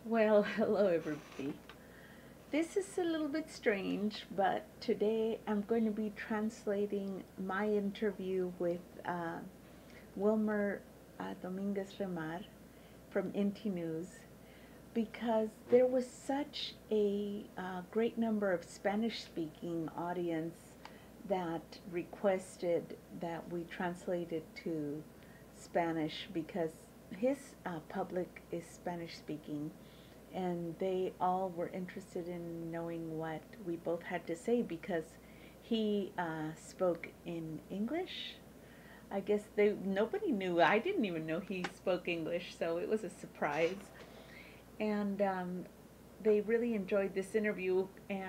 Well, hello everybody. This is a little bit strange, but today I'm going to be translating my interview with Wilmer Dominguez Remar from NT News because there was such a great number of Spanish speaking audience that requested that we translate it to Spanish because his public is Spanish speaking and they all were interested in knowing what we both had to say because he spoke in English. I guess nobody knew. I didn't even know he spoke English, so it was a surprise. And they really enjoyed this interview,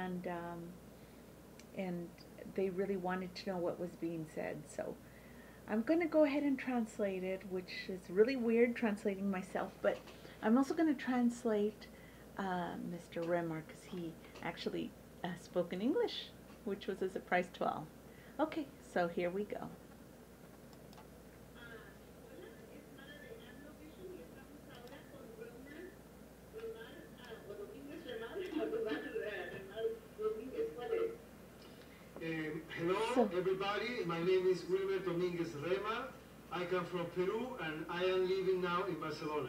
and they really wanted to know what was being said. So I'm going to go ahead and translate it, which is really weird translating myself, but I'm also going to translate Mr. Remar because he actually spoke in English, which was a surprise to all. Okay, so here we go. Hello, everybody. My name is Wilmer Dominguez Rema. I come from Peru, and I am living now in Barcelona.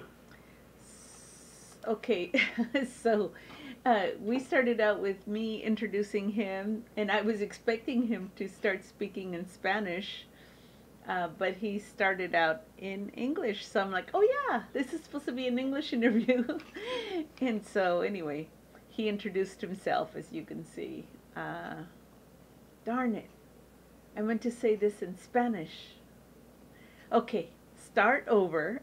Okay, so we started out with me introducing him, and I was expecting him to start speaking in Spanish, but he started out in English. So I'm like, oh yeah, this is supposed to be an English interview. And so anyway, he introduced himself, as you can see. Darn it, I meant to say this in Spanish. Okay, start over.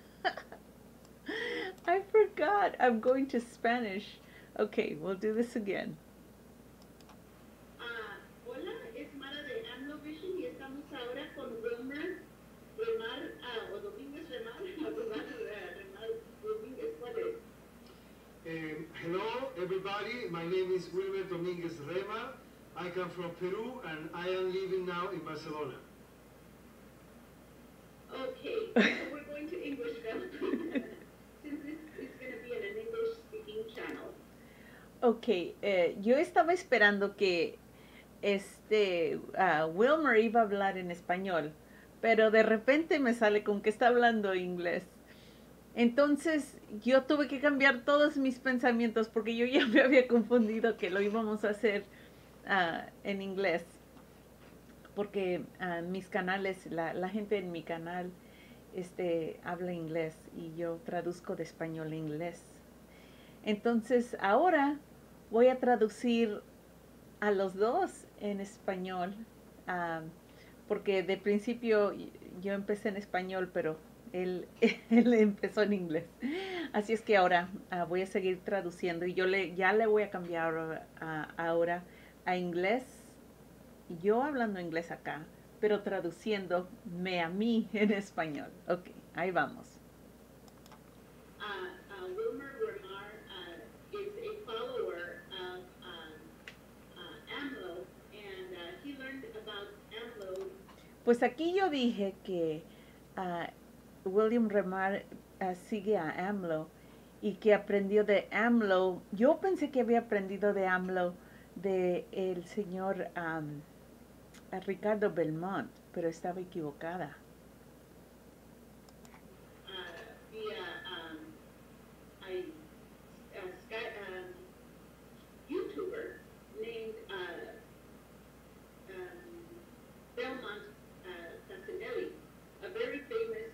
I forgot. I'm going to Spanish. Okay, we'll do this again. Hola, es Mara de AMLO Vision y estamos ahora con Wilmer Remar, o Domínguez Remar, Remar Domínguez, ¿cuál es? Hello, everybody. My name is Wilmer Dominguez Rema. I come from Peru, and I am living now in Barcelona. Okay, so we're going to English now. Since this is going to be in an English-speaking channel. Ok, yo estaba esperando que Wilmer iba a hablar en español, pero de repente me sale con que está hablando inglés. Entonces yo tuve que cambiar todos mis pensamientos porque yo ya me había confundido que lo íbamos a hacer en inglés. Porque mis canales, la gente en mi canal habla inglés y yo traduzco de español a inglés. Entonces ahora voy a traducir a los dos en español, porque de principio yo empecé en español, pero él, él empezó en inglés. Así es que ahora voy a seguir traduciendo y ya le voy a cambiar ahora a inglés, yo hablando inglés acá, pero traduciéndome a mí en español. Ok, ahí vamos. Wilmer Remar is a follower of AMLO, and he learned about AMLO. Pues aquí yo dije que William Remar sigue a AMLO y que aprendió de AMLO. Yo pensé que había aprendido de AMLO de el señor Ricardo Belmont, pero estaba equivocada. YouTuber named Belmont Casinelli, a very famous,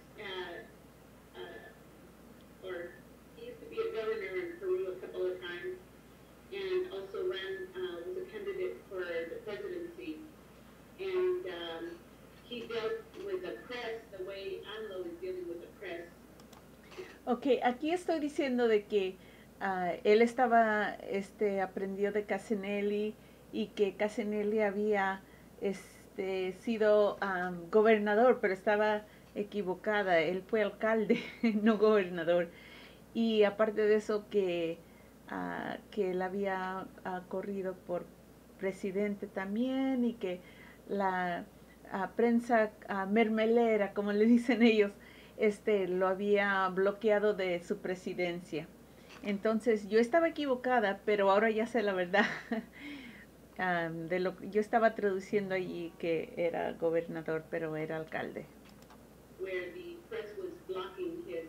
or he used to be a governor in Peru a couple of times, and also was a candidate for the presidency. And he dealt with the press the way AMLO is dealing with the press. Ok, aquí estoy diciendo de que él aprendió de Casinelli y que Casinelli había sido gobernador, pero estaba equivocada. Él fue alcalde, no gobernador. Y aparte de eso que él había corrido por presidente también y que la prensa mermelera, como le dicen ellos, lo había bloqueado de su presidencia. Entonces yo estaba equivocada, pero ahora ya sé la verdad. Yo estaba traduciendo allí que era gobernador, pero era alcalde. Where the press was blocking his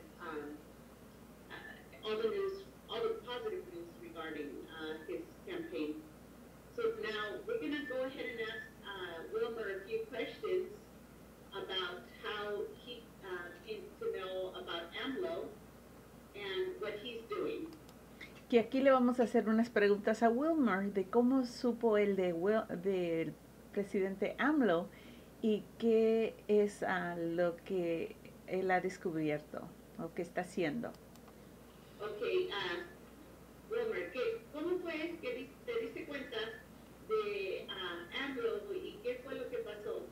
all the news, all the positive news regarding his campaign. So now we're going to go ahead and ask Wilmer a few questions about how he came to know about AMLO and what he's doing. Que aquí le vamos a hacer unas preguntas a Wilmer de cómo supo él del presidente AMLO y qué es lo que él ha descubierto o que está haciendo. Okay, Wilmer, ¿cómo fue que te diste cuenta de AMLO y qué fue lo que pasó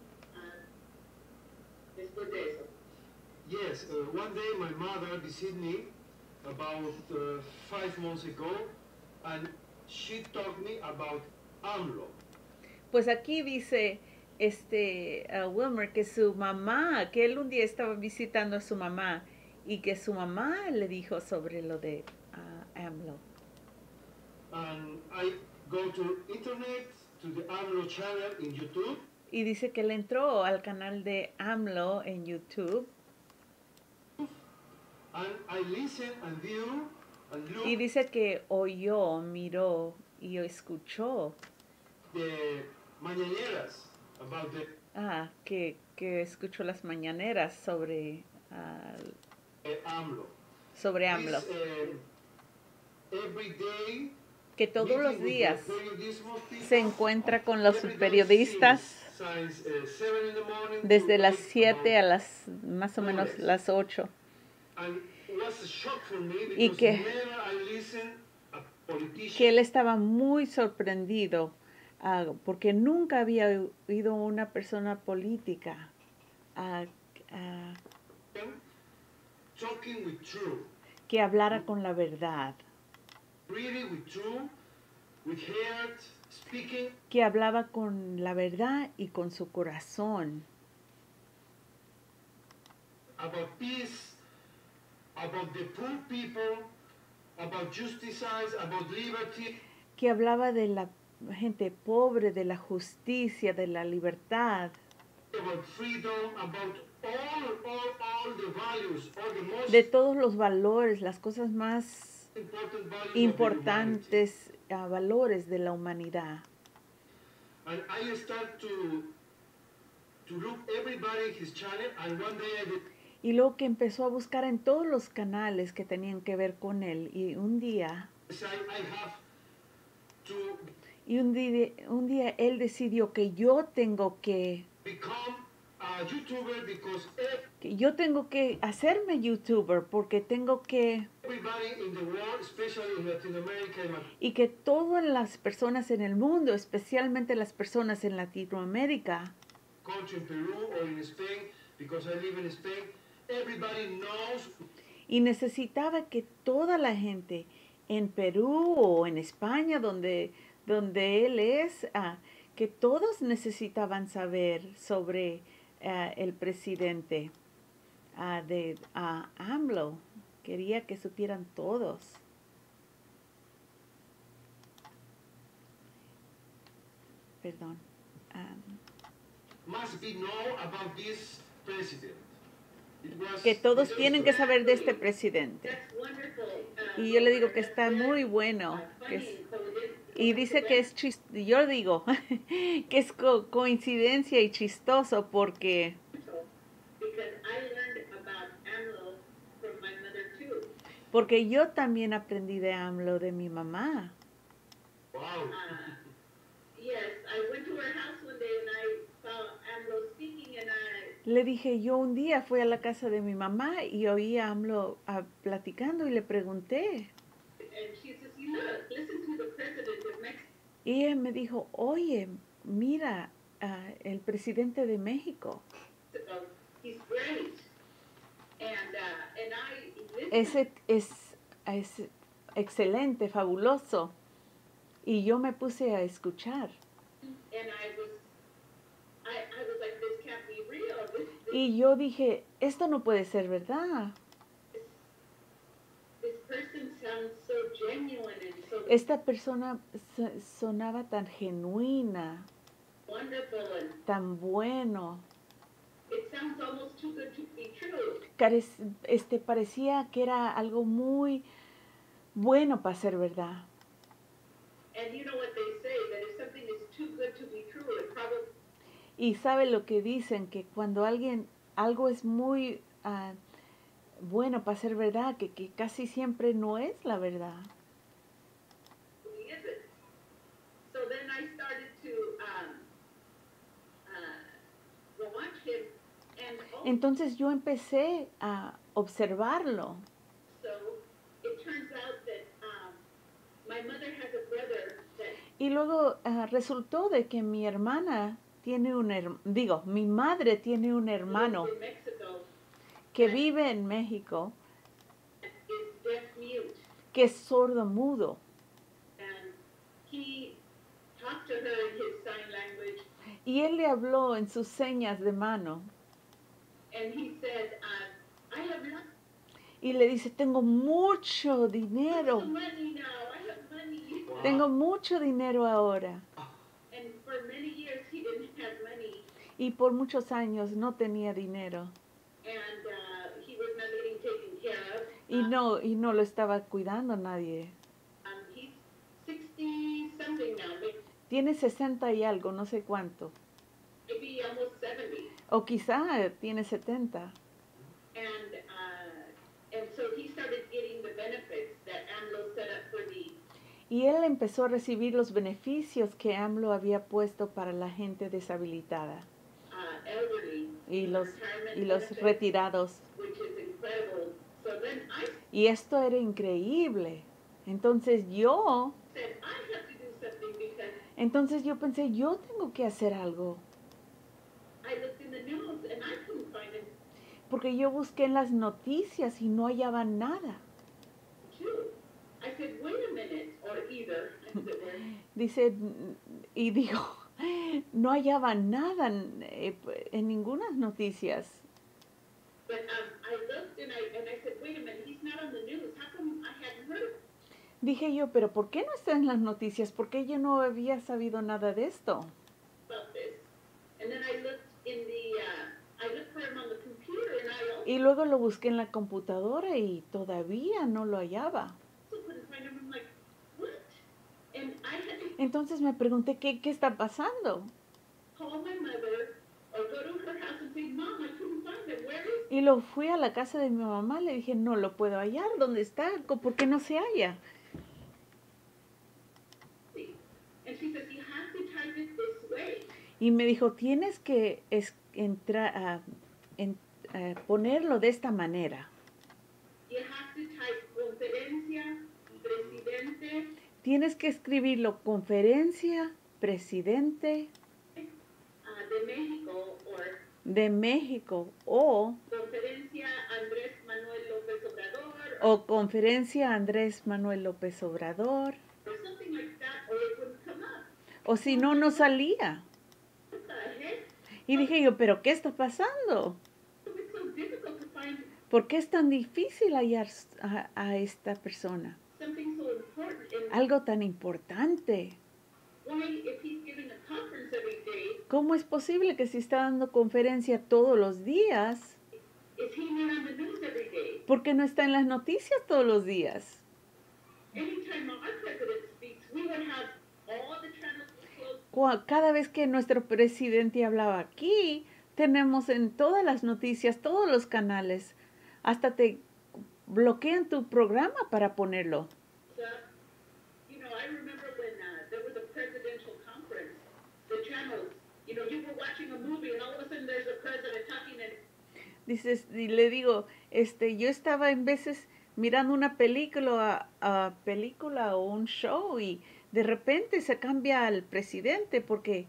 después de eso? Yes, one day my mother visited me about 5 months ago, and she taught me about AMLO. Pues aquí dice Wilmer que su mamá, que él un día estaba visitando a su mamá y que su mamá le dijo sobre lo de AMLO. And I go to internet, to the AMLO channel in YouTube. Y dice que él entró al canal de AMLO en YouTube. And I listen and view and look Y dice que oyó, miró y escuchó. the mañaneras about the Que escuchó las mañaneras sobre AMLO. sobre AMLO. This, every day, Que todos meeting los with the días periodismo people, se encuentra con los every day periodistas since 7 in the morning desde to las 8 7 a about- las más o menos las 8. And it was a shock for me Y because que- never I listen a politician Que él estaba muy sorprendido porque nunca había oído una persona política talking with truth, que hablara con la verdad, really with truth, with heart, speaking que hablaba con la verdad y con su corazón, about peace, about the poor people, about justice, about liberty, que hablaba de la gente pobre, de la justicia, de la libertad, about freedom, about all the values, all the most de todos los valores, las cosas más important values of the humanity. importantes valores de la humanidad. And I start to look everybody his channel, and one day I did, Y luego que empezó a buscar en todos los canales que tenían que ver con él. Y un día I have to un día él decidió que yo tengo que become a YouTuber because yo tengo que hacerme YouTuber porque tengo que everybody in the world, especially in Latin America, y que todas las personas en el mundo, especialmente las personas en Latinoamérica, country in Peru or in Spain, because I live in Spain, everybody knows y necesitaba que toda la gente en Perú o en España donde él es, que todos necesitaban saber sobre el presidente de AMLO. Quería que supieran todos. Perdón. must be know about this president. It was- Que todos it tienen was- que saber de este presidente. That's wonderful. Y yo le digo que está muy bueno. Que es, y dice que es chistoso. Yo digo que es coincidencia y chistoso porque Because I learned about AMLO from my mother too. yo también aprendí de AMLO de mi mamá. Wow. Yes, I went to her house one day and I saw AMLO speaking and Le dije, yo un día fui a la casa de mi mamá y oí a AMLO platicando y le pregunté. and she says, look, listen to the president of Mexico. Y ella me dijo, oye, mira, el presidente de México. He's great. And I listened. Es excelente, fabuloso. Y yo me puse a escuchar. And I was like, this can't be real. Y yo dije, esto no puede ser verdad. This person sounds so genuine and so Esta persona sonaba tan genuina, wonderful, and tan bueno. it sounds almost too good to be true. Parecía que era algo muy bueno para ser verdad. And you know what they say, that if something is too good to be true, it probably Y sabe lo que dicen, que cuando algo es muy bueno para ser verdad, que casi siempre no es la verdad. isn't. So then I started to watch him, and Entonces yo empecé a observarlo. also it turns out that my mother has a brother that Y luego resultó de que mi hermana tiene mi madre tiene un hermano lives in Mexico que vive en México, is deaf mute, que es sordo mudo. and he talked to her in his sign language, Y él le habló en sus señas de mano. and he said, I have lots Y le dice, tengo mucho of dinero. money now, I have money. Wow. Tengo mucho dinero ahora. And for many years he didn't have money, Y por muchos años no tenía dinero. and he was not getting taken care of. Y no lo estaba cuidando nadie. He's 60 something now, Tiene 60 y algo, no sé cuánto. maybe almost 70. O quizá tiene 70. And so he started getting the benefits that AMLO set up for the Y él empezó a recibir los beneficios que AMLO había puesto para la gente deshabilitada elderly y los benefits, retirados. which is incredible. So then I Y esto era increíble. Entonces yo said, I have to do something because yo pensé, yo tengo que hacer algo. I looked in the news and I couldn't find it Porque yo busqué en las noticias y no hallaba nada. too. I said, wait a minute, or either. I said, well, Dice, y digo, no hallaba nada en ninguna noticias. but I looked and I said, wait a minute, he's not on the news. How come I hadn't heard Dije yo, pero ¿por qué no está en las noticias? ¿Por qué yo no había sabido nada de esto? about this? And then I looked in the, I looked for him on the computer and I also Y luego lo busqué en la computadora y todavía no lo hallaba. couldn't find him. I'm like, what? And I had to Entonces me pregunté, ¿qué está pasando? call my mother or go to her house and say, Mom, I couldn't find him. Where is Y lo fui a la casa de mi mamá, le dije, no lo puedo hallar, ¿dónde está? ¿Por qué no se halla? he? And she says, you have to type it this way. Y me dijo, tienes que ponerlo de esta manera. You have to type conferencia, presidente, Tienes que escribirlo, conferencia, presidente de México, or de México o conferencia Andrés Manuel López Obrador, o conferencia Andrés Manuel López Obrador. or something like that, or it wouldn't come up. O si no, no salía. What the heck? Y dije yo, ¿pero qué está pasando? It's so difficult to find ¿Por qué es tan difícil hallar a esta persona? something so important. And Algo tan importante. why, if he's giving a conference every day, ¿Cómo es posible que si está dando conferencia todos los días, is he not on the news every day? por qué no está en las noticias todos los días? Anytime our president speaks, we would have all the channels closed. Cada vez que nuestro presidente hablaba aquí, tenemos en todas las noticias, todos los canales, hasta te bloquean tu programa para ponerlo. You know, I remember when there was a presidential conference, the channels, you know, you were watching a movie and all of a sudden there's a president talking and Dices, y le digo, yo estaba en veces mirando una película o un show y de repente se cambia al presidente porque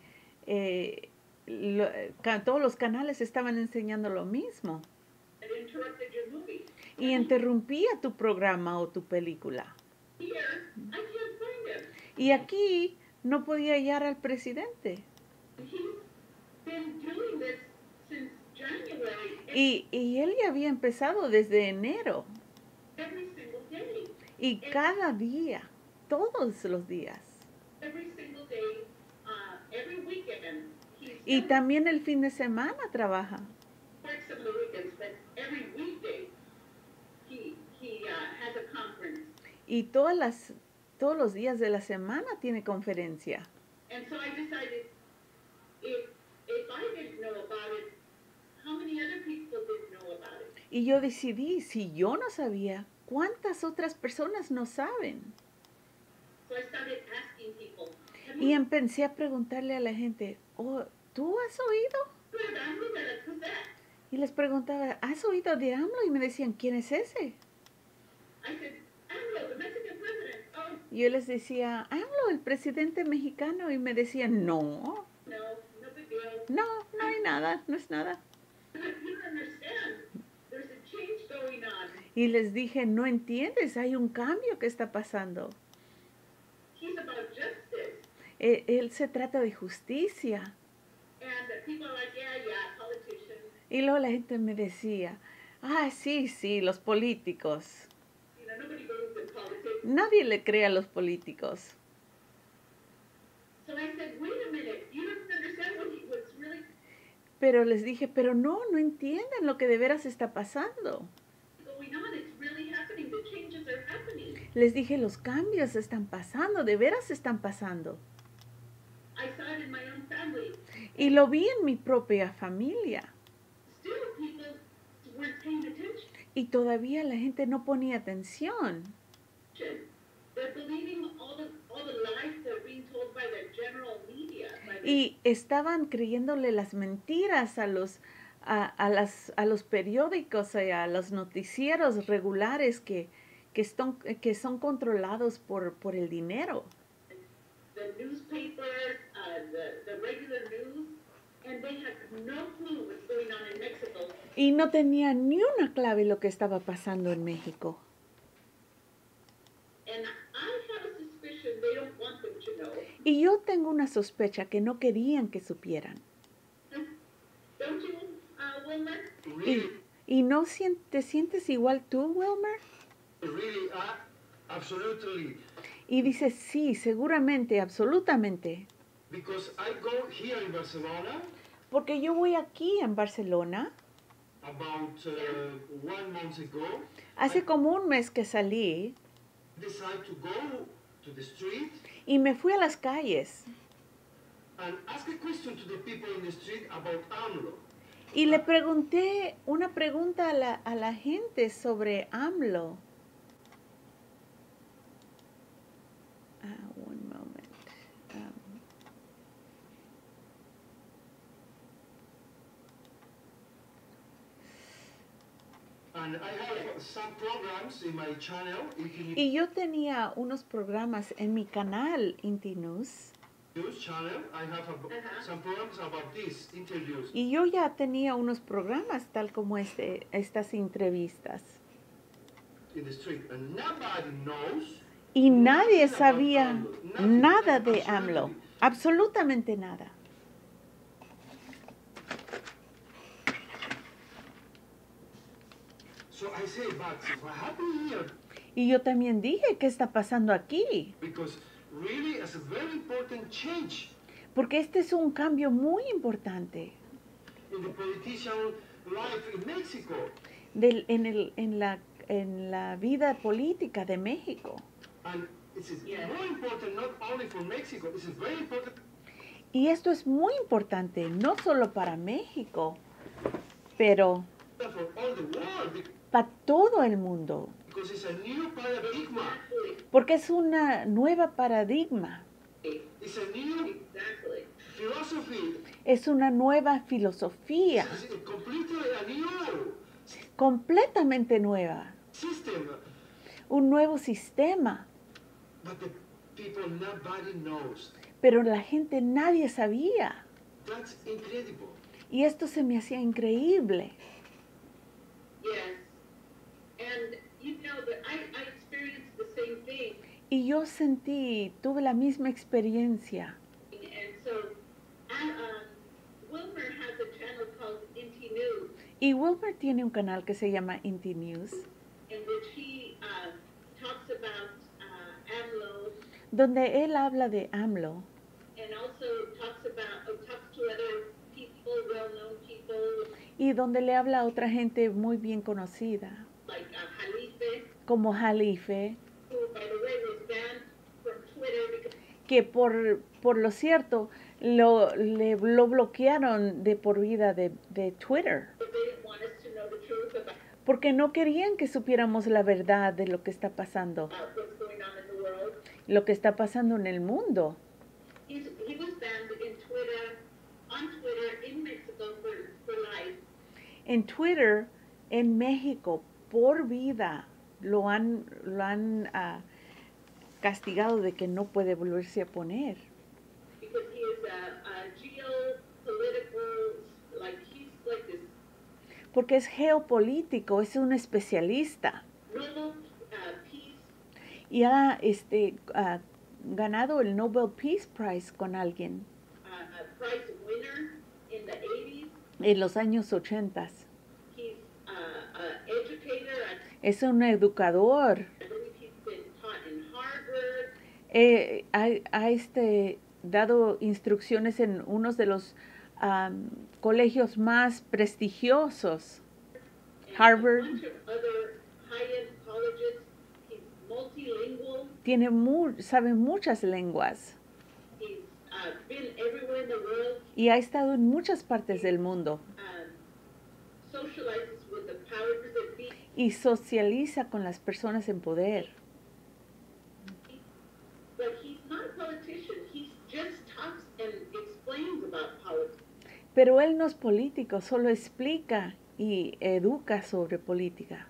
todos los canales estaban enseñando lo mismo it interrupted your movie. y interrumpía tu programa o tu película. Here, I can't find him. Y aquí no podía hallar al presidente. He's been doing this since January Y él ya había empezado desde enero. every single day. Y cada día, todos los días. Every single day, every weekend, he Y still también el fin de semana trabaja. works some of the weekends, but every weekday, he has a conference. Y todos los días de la semana tiene conferencia. And so I decided, if I didn't know about it, how many other people didn't know about it? Y yo decidí, si yo no sabía, ¿cuántas otras personas no saben? So I started asking people, have Y you empecé a preguntarle a la gente, oh, ¿tú has oído? heard of AMLO? They're like, who's that? Y les preguntaba, ¿has oído de AMLO? Y me decían, ¿quién es ese? I said, AMLO, the Mexican president. Oh, Y yo les decía, AMLO, el presidente mexicano. Y me decían, no, no big deal. no hay nada, no es nada. You don't understand. There's a change going on. Y les dije, no entiendes, hay un cambio que está pasando. He's about justice. Él se trata de justicia. And people are like, yeah, politicians. Y luego la gente me decía, sí, los políticos. You know, nobody believes in politics. Nadie le cree a los políticos. So I said, wait a minute. You don't understand what's really Pero les dije, pero no entienden lo que de veras está pasando. going on. It's really happening. The changes are happening. Les dije, los cambios están pasando, de veras están pasando. I saw it in my own family. Y lo vi en mi propia familia. Still, people weren't paying attention. Y todavía la gente no ponía atención. They're believing all the lies that are being told by the general media. Y estaban creyéndole las mentiras a los periódicos y a los noticieros regulares que son controlados por el dinero. The newspapers, the regular news, and they have no clue what's going on in Mexico. Y no tenían ni una clave lo que estaba pasando en México. And I have a suspicion they don't want them to know. Y yo tengo una sospecha que no querían que supieran. Don't you, Wilmer? Really, ¿Y no te sientes igual tú, Wilmer? really, absolutely. Y dice, sí, seguramente, absolutamente. Because I go here in Barcelona Porque yo voy aquí en Barcelona. about 1 month ago. Hace como un mes que salí Decide to go to the street y me fui a las calles. and ask a question to the people in the street about AMLO. Y le pregunté una pregunta a la gente sobre AMLO. One moment. And I have some programs in my channel, Y yo tenía unos programas en mi canal Inti News. News channel. I have some programs about these interviews. Y yo ya tenía unos programas tal como estas entrevistas. In the street, and nobody knows. Y nadie nothing about sabía AMLO. Nothing, nada de absolutely. AMLO. Absolutamente nada. So I say, but what happened here? Y yo también dije, ¿qué está pasando aquí? Because really, it's a very important change Porque este es un cambio muy importante in the politician life in Mexico. en la vida política de México. And it's more important not only for Mexico, it's very important Y esto es muy importante, no solo para México, pero for all the world para todo el mundo. because it's a new paradigm. Porque es una nueva paradigma, It's a new Exactly. philosophy. es una nueva filosofía, It's completely a new completamente nueva, system. un nuevo sistema. But the people, nobody knows. Pero la gente nadie sabía. That's incredible. Y esto se me hacía increíble. Yes. And you know that I experienced the same thing. Y yo tuve la misma experiencia. And so Wilmer has a channel called Inti News, Y Wilmer tiene un canal que se llama Inti News, in which he talks about AMLO, donde él habla de AMLO and also talks to other people, well-known people, y donde le habla a otra gente muy bien conocida, like Jalife, como Jalife, who, by the way, was banned from Twitter because que por lo cierto lo bloquearon de por vida de Twitter, they didn't want us to know the truth about porque no querían que supiéramos la verdad de lo que está pasando, what's going on in the world. lo que está pasando en el mundo. He was banned on Twitter in Mexico for life. En Twitter, en México, por vida, lo han castigado de que no puede volverse a poner. Because he is a geopolitical, he's like this Porque es geopolítico, es un especialista. Nobel Peace Y ha ganado el Nobel Peace Prize con alguien Prize winner in the 80s. en los años 80. He's an educator. Es un educador. I believe he's been taught in Harvard. Ha dado instrucciones en uno de los colegios más prestigiosos, And Harvard. A bunch of other high-end colleges. He's multilingual. Sabe muchas lenguas He's been everywhere in the world. y ha estado en muchas partes del mundo Socializes with the powers that be. y socializa con las personas en poder. But he's not a politician. He just talks and explains about politics. Pero él no es político, solo explica y educa sobre política.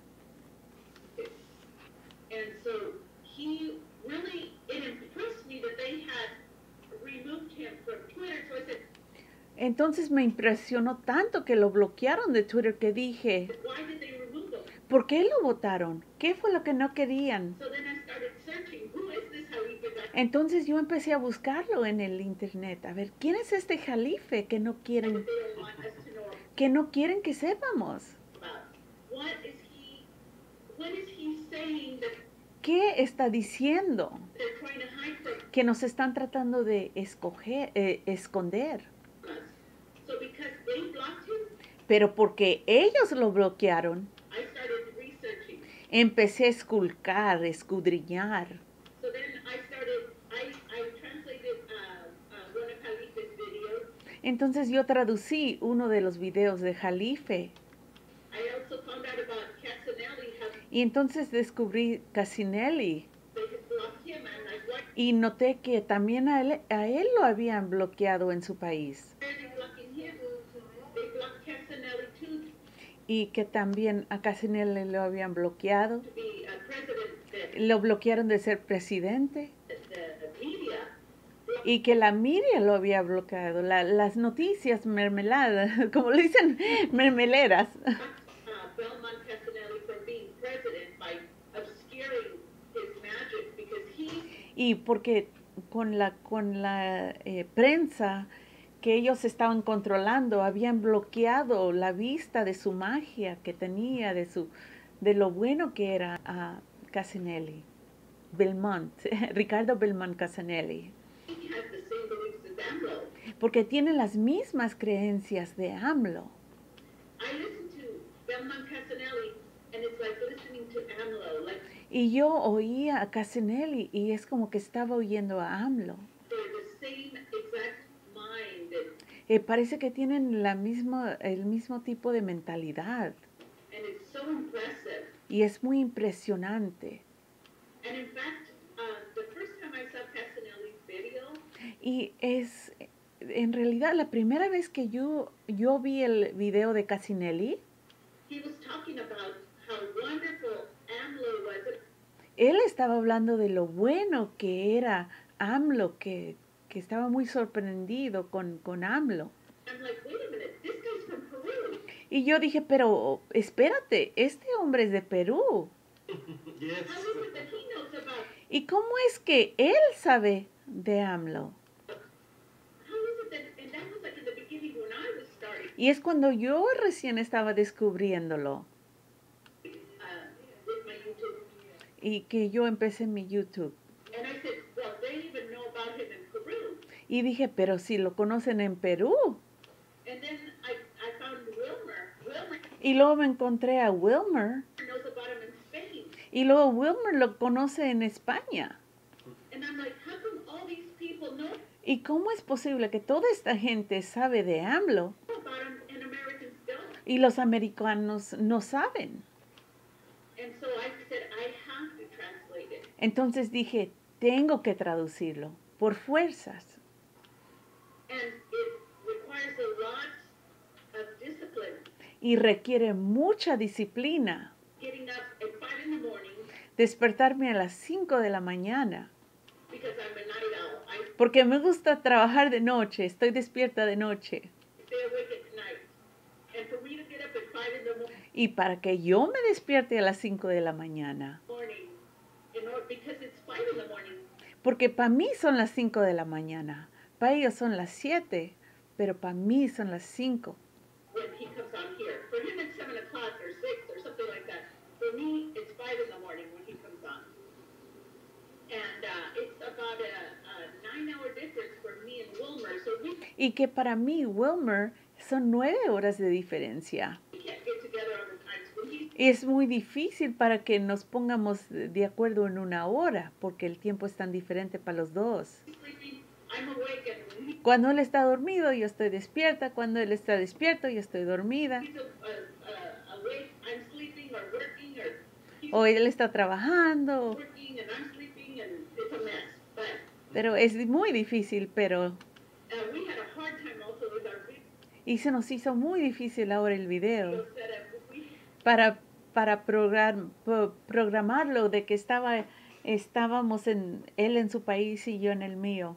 And so it impressed me that they had removed him from Twitter. So I said, Entonces me impresionó tanto que lo bloquearon de Twitter que dije, why did they remove him? ¿por qué lo votaron? ¿Qué fue lo que no querían? So then I started searching, who is this Jalife guy? Entonces yo empecé a buscarlo en el internet, a ver, ¿quién es este Jalife que no quieren, They don't want us to know que sepamos? about. What is he saying that ¿Qué está diciendo? they're trying to hide from Que nos están tratando de esconder. us? So because they blocked him, Pero porque ellos lo bloquearon, I started researching. empecé a escudriñar. So then I translated one of Jalife's videos. Entonces yo traducí uno de los videos de Jalife. I also found out about Casanelli, how Y entonces descubrí Casinelli. they had blocked him, and I watched Y noté que también a él lo habían bloqueado en su país. barely blocking him. They blocked Casanelli too, Y que también a Casinelli lo habían bloqueado. to be a president. Lo bloquearon de ser presidente. The media Y que la media lo había bloqueado. Las noticias mermeladas, como le dicen, mermeleras. Belmont Casanelli from being president by obscuring his magic because he Y porque con la prensa que ellos estaban controlando, habían bloqueado la vista de su magia que tenía, de lo bueno que era a Casanelli. Belmont, Ricardo Belmont Casanelli. has the same beliefs as AMLO. Porque tiene las mismas creencias de AMLO. I listen to Belmont Casanelli, and it's like listening to AMLO. Like Y yo oía a Casanelli y es como que estaba oyendo a AMLO. they're the same exact mind, and Parece que tienen el mismo tipo de mentalidad. it's so impressive. Y es muy impresionante. And in fact, the first time I saw Casanelli's video, Y en realidad, la primera vez que yo vi el video de Casinelli, he was talking about how wonderful AMLO was. él estaba hablando de lo bueno que era AMLO, que estaba muy sorprendido con AMLO. I'm like, wait a minute, this guy's from Peru. Y yo dije, pero espérate, este hombre es de Perú. Yes. How is it that he knows about? ¿Y cómo es que él sabe de AMLO? How is it that? And that was like in the beginning when I was starting Y es cuando yo recién estaba descubriéndolo. with my YouTube. y que yo empecé mi YouTube. And I said, well, they even know about him in Peru. Y dije, pero si lo conocen en Perú. And then I found Wilmer. Wilmer Y luego me encontré a Wilmer. knows about him in Spain. Y luego Wilmer lo conoce en España. And I'm like, how come all these people know ¿Y cómo es posible que toda esta gente sabe de AMLO about him and Americans don't? y los americanos no saben? And so I said, I have to translate it. Entonces dije, tengo que traducirlo, por fuerzas. And it requires a lot of discipline. Y requiere mucha disciplina. Getting up at 5 in the morning Despertarme a las 5 de la mañana. because I'm a night owl. I Porque me gusta trabajar de noche, estoy despierta de noche. stay awake at night. And for me to get up at 5 in the Y para que yo me despierte a las 5 de la mañana. morning, because it's 5 in the morning, Porque para mí son las 5 de la mañana. Para ellos son las 7, pero para mí son las 5. when he comes on here. For him, it's 7 o'clock or 6 or something like that. For me, it's 5 in the morning when he comes on. And it's about a 9-hour difference for me and Wilmer, so we Y que para mí, Wilmer, son 9 horas de diferencia. can't get together on the times when he's Es muy difícil para que nos pongamos de acuerdo en una hora, porque el tiempo es tan diferente para los dos. sleeping, I'm awake, and when Cuando él está dormido, yo estoy despierta. Cuando él está despierto, yo estoy dormida. he's awake, I'm sleeping or working, or he's O él está trabajando. working and I'm sleeping, and it's a mess. But Pero es muy difícil, pero... we had a hard time also with our video Y se nos hizo muy difícil ahora el video setup. para programarlo de que estábamos él en su país y yo en el mío.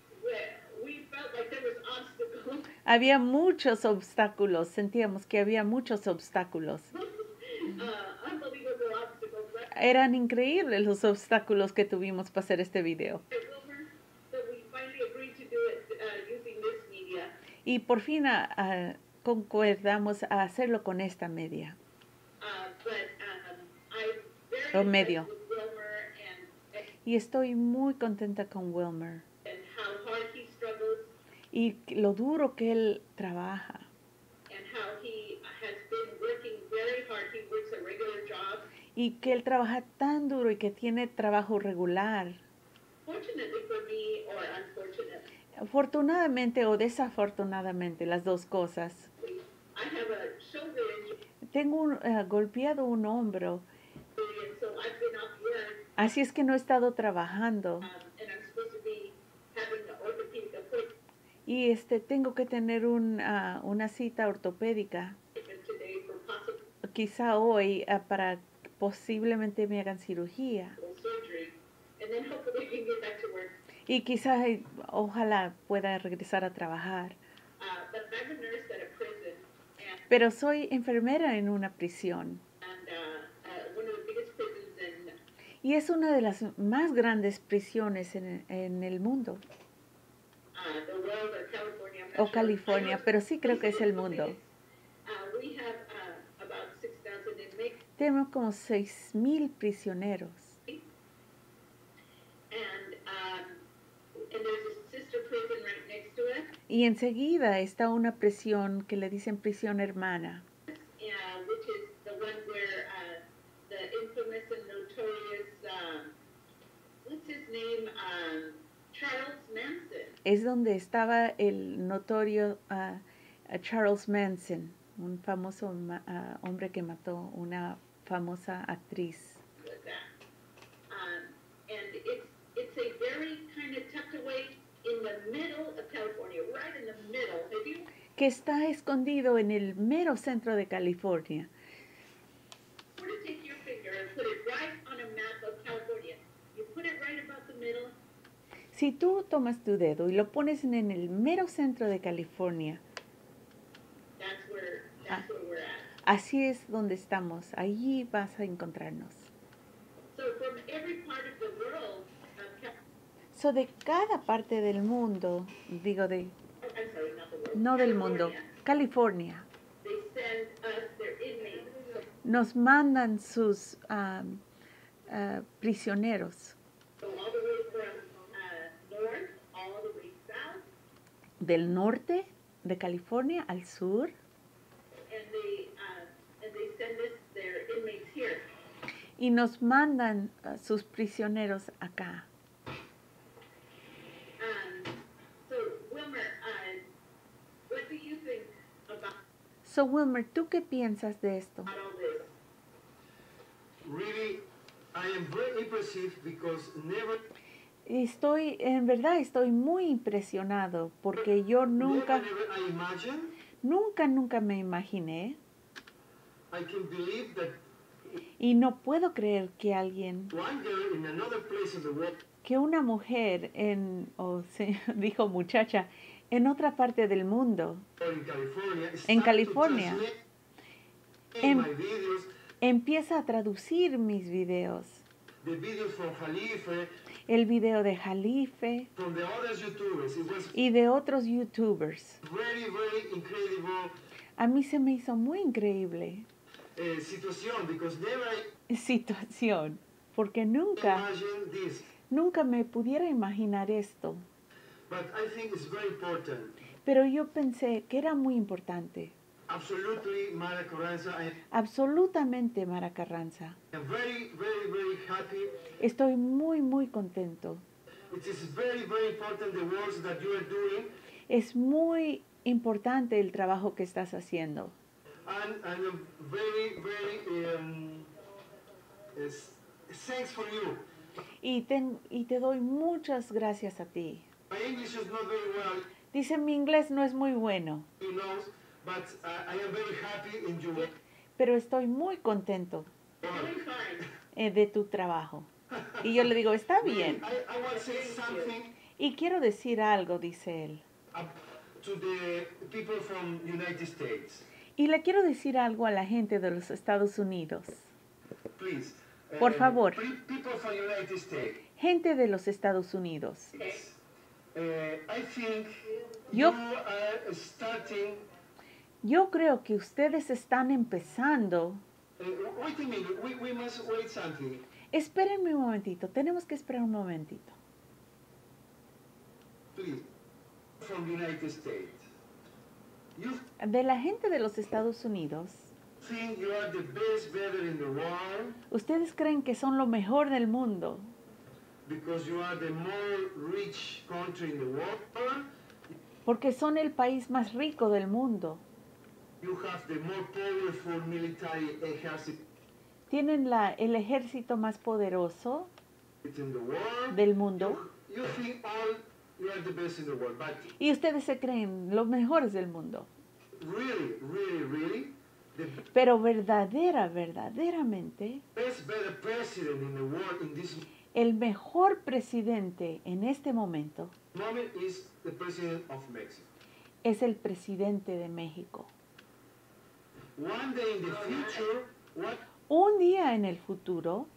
We felt like there was obstacles. Había muchos obstáculos, sentíamos que había muchos obstáculos. Unbelievable obstacles. But Eran increíbles los obstáculos que tuvimos para hacer este video. Wilmer, so we finally agreed to do it using this media. Y por fin concordamos a hacerlo con esta media. But I'm very O medio. impressed with Wilmer and Y estoy muy contenta con Wilmer. how hard he struggles Y lo duro que él trabaja. and how he has been working very hard. He works a regular job. Y que él trabaja tan duro y que tiene trabajo regular. Fortunately for me, or unfortunately, Afortunadamente o desafortunadamente, las dos cosas. I have a shoulder injury, Tengo golpeado un hombro, and so I've been off work, así es que no he estado trabajando. and I'm supposed to be having an orthopedic appointment Y tengo que tener una cita ortopédica, today for possible quizá hoy, para que posiblemente me hagan cirugía. surgery, and then hopefully we can get back to work. Y quizá, ojalá pueda regresar a trabajar. But I'm a nurse at a prison, Pero soy enfermera en una prisión. and one of the biggest prisons in Y es una de las más grandes prisiones en el mundo. the world or California. I'm not O sure. California, pero sí creo que es el mundo. We have about 6,000 inmates, Tenemos como 6,000 prisioneros. and there's a sister prison right next to us, Y enseguida está una prisión que le dicen prisión hermana, which is the one where the infamous and notorious, what's his name, Charles Manson. es donde estaba el notorio Charles Manson, un famoso hombre que mató una famosa actriz. Was that. And it's a very kind of tucked away in the middle of California, right in the middle. Have you Que está escondido en el mero centro de California. were to take your finger and put it right on a map of California, you put it right about the middle, Si tú tomas tu dedo y lo pones en el mero centro de California, that's where we're at. así es donde estamos, allí vas a encontrarnos. So from every part of the world, So de cada parte del mundo, digo I'm sorry, not the world. no del mundo, California, They send us their inmates. So nos mandan prisioneros So all the way from north, all the way south, del norte de California al sur and they send us their inmates here. y nos mandan sus prisioneros acá. So Wilmer, what do you think about So Wilmer, ¿tú qué piensas de esto? all this? Really, I am very impressive because En verdad estoy muy impresionado porque yo nunca never I imagine, nunca me imaginé I can believe that y no puedo creer que alguien, one girl in another place in the world, que una mujer dijo muchacha, en otra parte del mundo, or in California, En start California. to translate Em- my videos, empieza a traducir mis videos. the videos from Jalife, El video de Jalife from the other YouTubers. It was y de otros youtubers. very, very incredible A mí se me hizo muy increíble situation because never I situación, porque nunca imagined this. me pudiera imaginar esto. But I think it's very important. Pero yo pensé que era muy importante. Absolutely, Mara Carranza, I Absolutamente, Mara Carranza. am very, very, very happy. Estoy muy contento. It is very, very important the works that you are doing. Es muy importante el trabajo que estás haciendo. And I'm very, very thanks for you. Y te doy muchas gracias a ti. My English is not very well, Dice, mi inglés no es muy bueno, you know, but I am very happy in your work. pero estoy muy contento Doing fine. de tu trabajo. Y yo le digo, está bien. I want to say something Y quiero decir algo, dice él. to the people from United States. Y le quiero decir algo a la gente de los Estados Unidos. Please. Por favor. People from United States. Gente de los Estados Unidos. I think Yo- you are starting. Yo creo que ustedes están empezando. Wait a minute. We must wait something. Espérenme un momentito, tenemos que esperar un momentito. Please. From United States. You De la gente de los Estados Unidos, think you are the best better in the world ustedes creen que son lo mejor del mundo because you are the more rich country in the world. porque son el país más rico del mundo. You have the more powerful military exercise Tienen el ejército más poderoso in the world. del mundo You think you are the best in the world, but y ustedes se creen los mejores del mundo. really, really, really, the Pero verdaderamente, best better president in the world in this el mejor presidente en este momento moment is the president of Mexico. es el presidente de México. One day in the future, Un día en el futuro,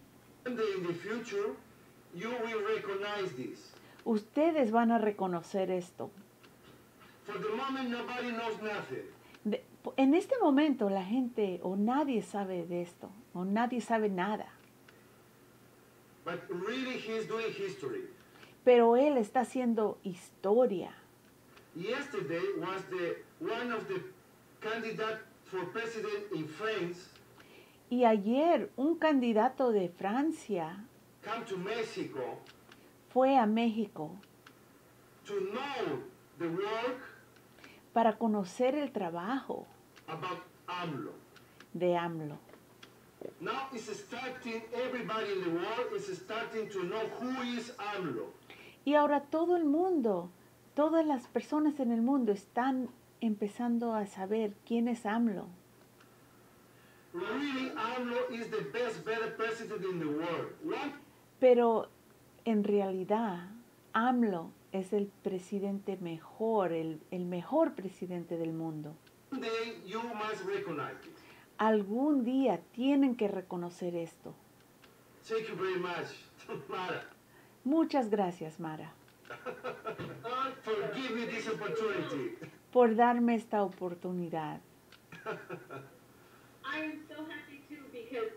you will recognize this. ustedes van a reconocer esto. For the moment, nobody knows nothing. En este momento la gente o nadie sabe de esto, o nadie sabe nada. But really, he's doing history. Pero él está haciendo historia. Yesterday was one of the candidates for president in France Y ayer un candidato de Francia come to Mexico fue a México to know the work para conocer el trabajo about AMLO. de AMLO. Now it's starting, everybody in the world is starting to know who is AMLO. Y ahora todo el mundo, todas las personas en el mundo están empezando a saber quién es AMLO. Really, AMLO is the best, better president in the world. Pero en realidad, AMLO es el presidente mejor, el mejor presidente del mundo. One day you must recognize it. Algún día tienen que reconocer esto. Thank you very much, Mara, Muchas gracias, Mara, for giving me this opportunity. por darme esta oportunidad. I am so happy too because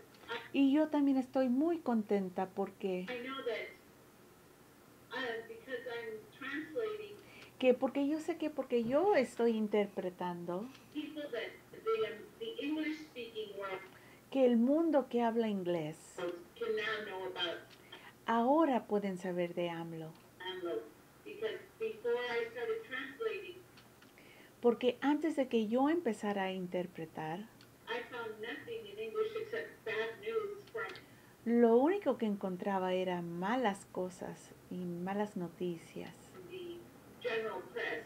Y yo también estoy muy contenta porque, I know that because I'm translating porque yo sé que porque yo estoy interpretando, people that the English speaking world que el mundo que habla inglés can now know about ahora pueden saber de AMLO. AMLO. Because before I started translating, Porque antes de que yo empezara a interpretar, I found nothing in English except bad news from lo único que encontraba era malas cosas y malas noticias the general press.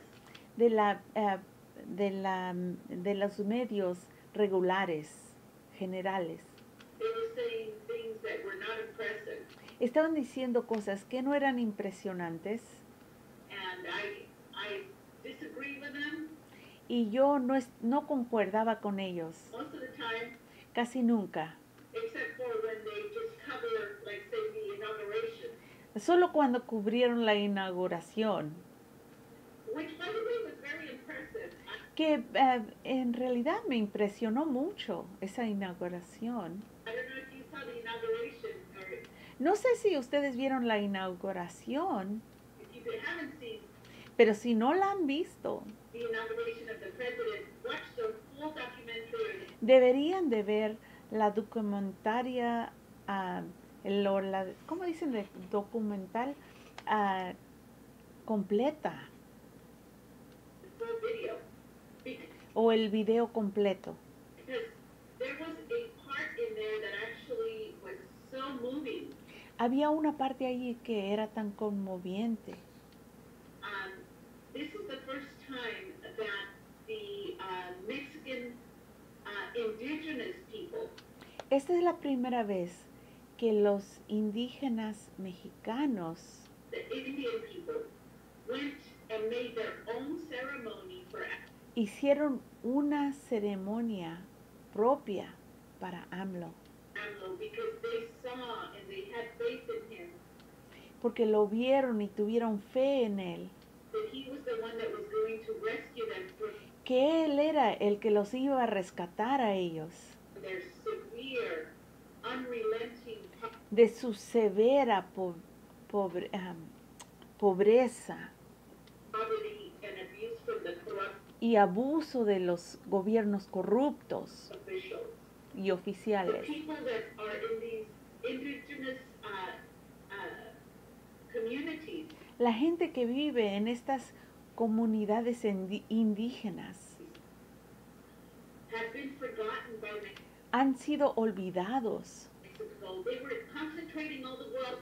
de los medios regulares, generales. They were saying things that were not impressive, Estaban diciendo cosas que no eran impresionantes and I disagree with them y yo no concordaba con ellos, most of the time, casi nunca. except for when they just cover, like, say, the inauguration, Solo cuando cubrieron la inauguración, which, by the way, was very impressive. que en realidad me impresionó mucho esa inauguración. I don't know if you saw the inauguration, or No sé si ustedes vieron la inauguración, if you haven't seen pero si no la han visto, the inauguration of the president, watch the full documentary. deberían de ver la documentaria, ¿cómo dicen? Documental completa The full video, o el video completo. because there was a part in there that actually was so moving. Había una parte allí que era tan conmoviente. This is the first time that the Mexican indigenous people, Esta es la primera vez que los indígenas mexicanos the Indian people, went and made their own ceremony for hicieron una ceremonia propia para AMLO, AMLO, because they saw and they had faith in him, porque lo vieron y tuvieron fe en él, that he was the one that was going to rescue them from que él era el que los iba a rescatar a ellos their severe, unrelenting de su severa pobreza poverty and abuse from the corrupt y abuso de los gobiernos corruptos officials. y The oficiales. people that are in these indigenous communities La gente que vive en estas comunidades indígenas have been forgotten by han sido olvidados. Mexico. They were concentrating all the wealth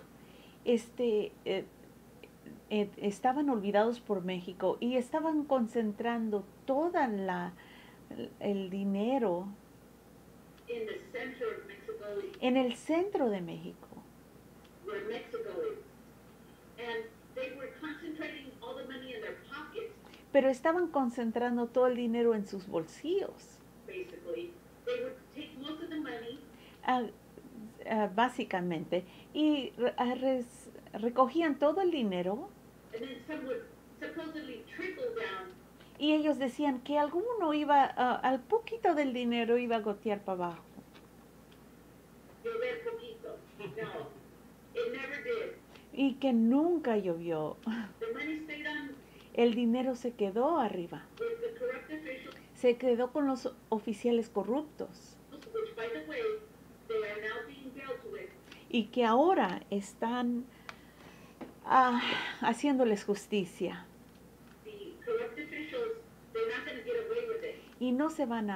Estaban olvidados por México y estaban concentrando toda el dinero in the center of Mexico, en el centro de México. where Mexico is. And they were concentrating all the money in their pockets, Pero estaban concentrando todo el dinero en sus bolsillos, basically. They would take most of the money básicamente, y recogían todo el dinero and then some would supposedly trickle down. y ellos decían que alguno iba, al poquito del dinero iba a gotear para abajo. Llover poquito. No, it never did. Y que nunca llovió. The money stayed on El dinero se quedó arriba. with the corrupt officials, Se quedó con los oficiales corruptos which, by the way, they are now being dealt with. y que ahora están haciéndoles justicia The corrupt officials, they're not going to get away with it. y no se van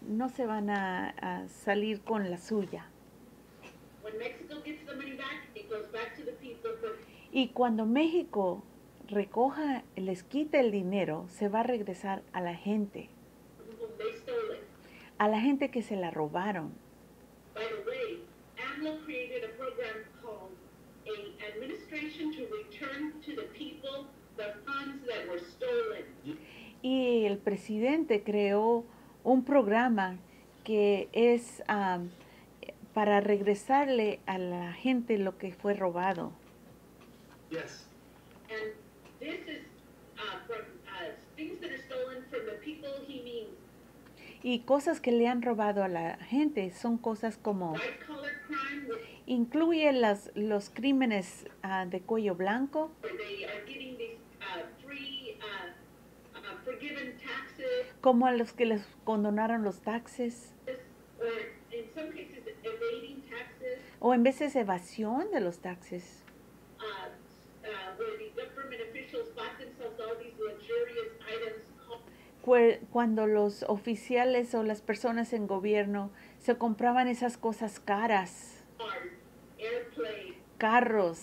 a salir con la suya. When Mexico gets the money back, it goes back to the people for Y cuando México les quita el dinero, se va a regresar a la gente, whom they stole it. a la gente que se la robaron. By the way, AMLO created a program called a Administration to Return to the People the Funds that were stolen. Y el presidente creó un programa que es para regresarle a la gente lo que fue robado. Yes. And this is from things that are stolen from the people he means. Y cosas que le han robado a la gente son cosas como White collar crime, crime with Incluye los crímenes de cuello blanco, where they are getting these free, forgiven taxes, como a los que les condonaron los taxes, or in some cases evading taxes, o en veces evasión de los taxes, where the government officials bought themselves all these luxurious items, cuando los oficiales o las personas en gobierno se compraban esas cosas caras, cars, airplanes, carros,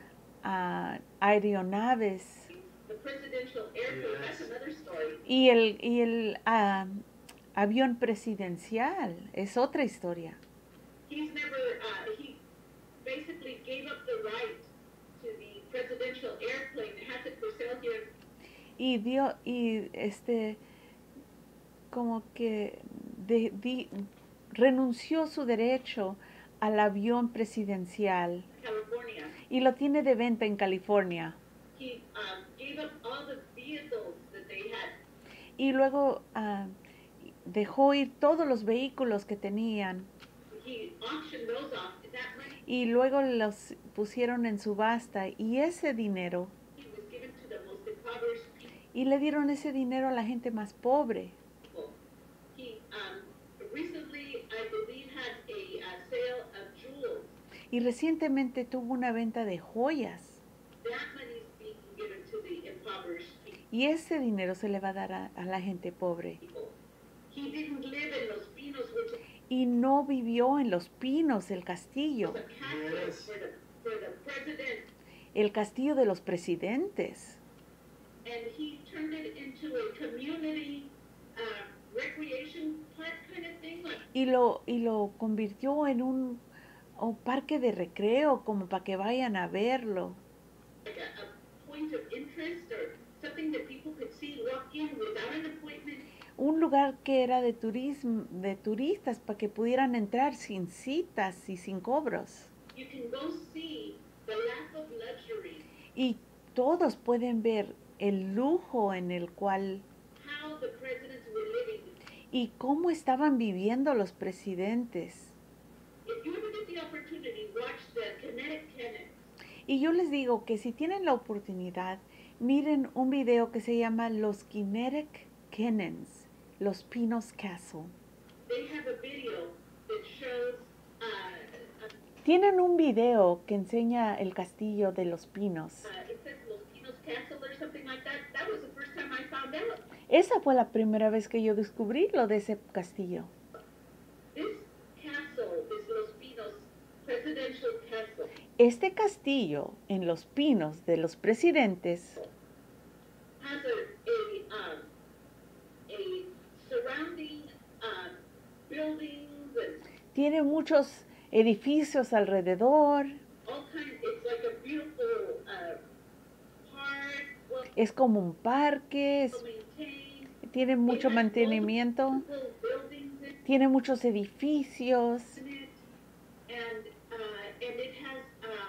aeronaves, the presidential airplane. That's another story. y el avión presidencial es otra historia. He's never, he basically gave up the right to the presidential airplane that has it for sale here. Como que renunció su derecho al avión presidencial California. y lo tiene de venta en California. He gave up all the vehicles that they had. Y luego dejó ir todos los vehículos que tenían He auctioned those off. That money y luego los pusieron en subasta y ese dinero, was given to the most impoverished people. y le dieron ese dinero a la gente más pobre. He recently, I believe, had a sale of jewels. Y recientemente tuvo una venta de joyas That money is being given to the impoverished y ese dinero se le va a dar a la gente pobre. people. He didn't live in Los Pinos, which Y no vivió en Los Pinos, el castillo, was a castle Yes. for the president, el castillo de los presidentes. and he turned it into a community recreation park kind of thing, like Y lo convirtió en un parque de recreo, como para que vayan a verlo. a point of interest or something that people could see, walk in without an appointment. Un lugar que era de turistas para que pudieran entrar sin citas y sin cobros. You can go see the lack of luxury, Y todos pueden ver el lujo en el cual how the presidents were living. y cómo estaban viviendo los presidentes. If you ever get the opportunity, watch the Kinetic Tenants. Y yo les digo que si tienen la oportunidad, miren un video que se llama Los Kinetic Cannons, Los Pinos Castle. They have a video that shows Tienen un video que enseña el castillo de Los Pinos. it says Los Pinos Castle or something like that. That was the first time I found out. Esa fue la primera vez que yo descubrí lo de ese castillo. This castle is Los Pinos Presidential Castle. Este castillo en Los Pinos de los presidentes Has a surrounding buildings and tiene muchos edificios alrededor. all kinds. It's like a beautiful park, well Es como un parque, maintained. tiene mucho mantenimiento, Multiple buildings in tiene muchos edificios. it, and it has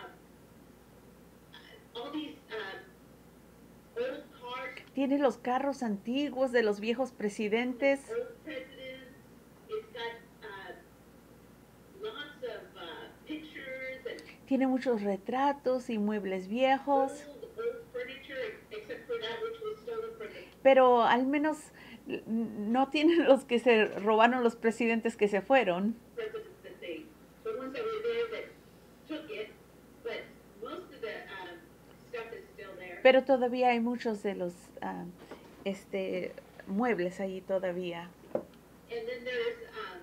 all these old cars, Tiene los carros antiguos de los viejos presidentes. old presidents. It's got lots of pictures and Tiene muchos retratos y muebles viejos. old furniture, except for that which was stolen from the Pero al menos no tiene los que se robaron los presidentes que se fueron. presidents that the ones that were there that took it, but most of the stuff is still there. Pero todavía hay muchos de los muebles ahí todavía. And then there's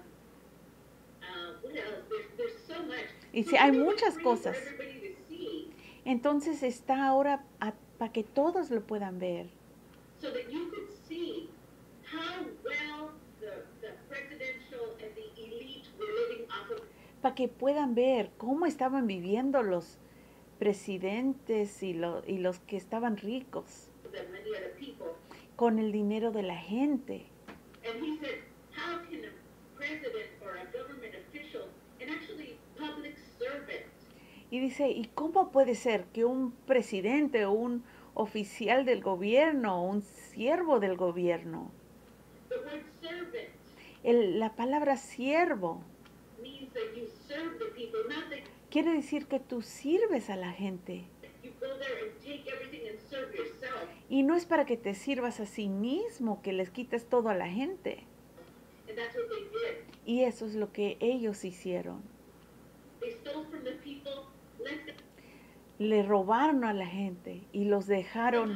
what else? There's so much. Y So sí, hay it was muchas free cosas. for everybody to see, Entonces está ahora para que todos lo puedan ver. so that you could see how well the presidential and the elite were living off of Para que puedan ver cómo estaban viviendo los presidentes y los que estaban ricos the money of the people. con el dinero de la gente. And he said, how can a president or a government official, and actually public servant, Y dice, ¿y cómo puede ser que un presidente o un oficial del gobierno o un siervo del gobierno, the word servant la palabra siervo, means that you serve the people, not that quiere decir que tú sirves a la gente. You go there and take everything and serve yourself. Y no es para que te sirvas a sí mismo, que les quites todo a la gente. And that's what they did. Y eso es lo que ellos hicieron. They stole from the people, left them Le robaron a la gente y los dejaron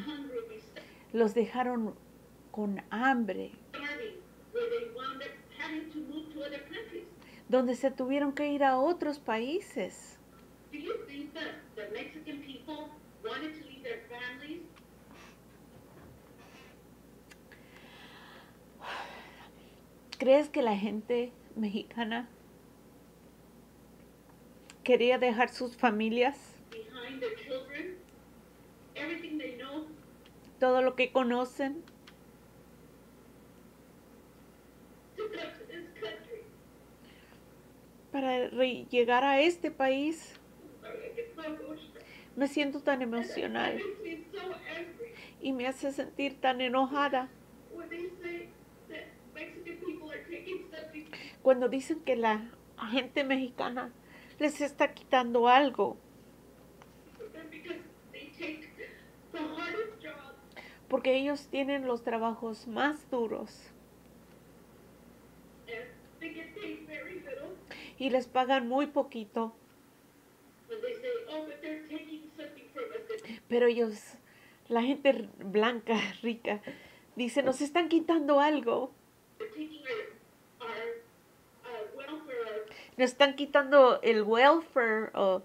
con hambre, starving, where they wound up having to move to other countries. donde se tuvieron que ir a otros países. Do you think that the Mexican people wanted to leave their families? ¿Crees que la gente mexicana quería dejar sus familias, Behind their children, everything they know, todo lo que conocen, to come to this country? para llegar a este país? Sorry, I get so emotional. Me siento tan And emocional it makes me so angry y me hace sentir tan enojada when they say that Mexican people are taking something cuando dicen que la gente mexicana les está quitando algo, from them because they take the hardest job porque ellos tienen los trabajos más duros and they get paid very little. y les pagan muy poquito, When they say, oh, but they're taking something from us, and pero ellos, la gente blanca, rica, dice, nos están quitando algo, they're taking our welfare, nos están quitando el welfare our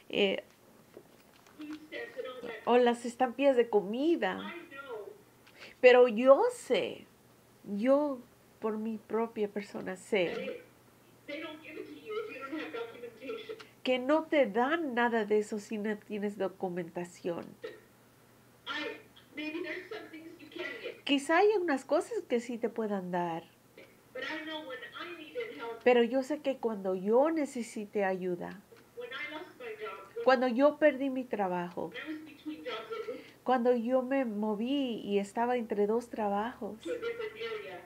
food stamps and all that. o las estampillas de comida. I know Pero yo sé, yo por mi propia persona that sé they don't give it to you if you don't have documentation. que no te dan nada de eso si no tienes documentación. Maybe there's some things you can get, Quizá hay unas cosas que sí te puedan dar, but I know when I needed help, pero yo sé que cuando yo necesité ayuda, when I lost my job, cuando yo perdí mi trabajo, when I was between jobs and moved cuando yo me moví y estaba entre dos trabajos, to a different area,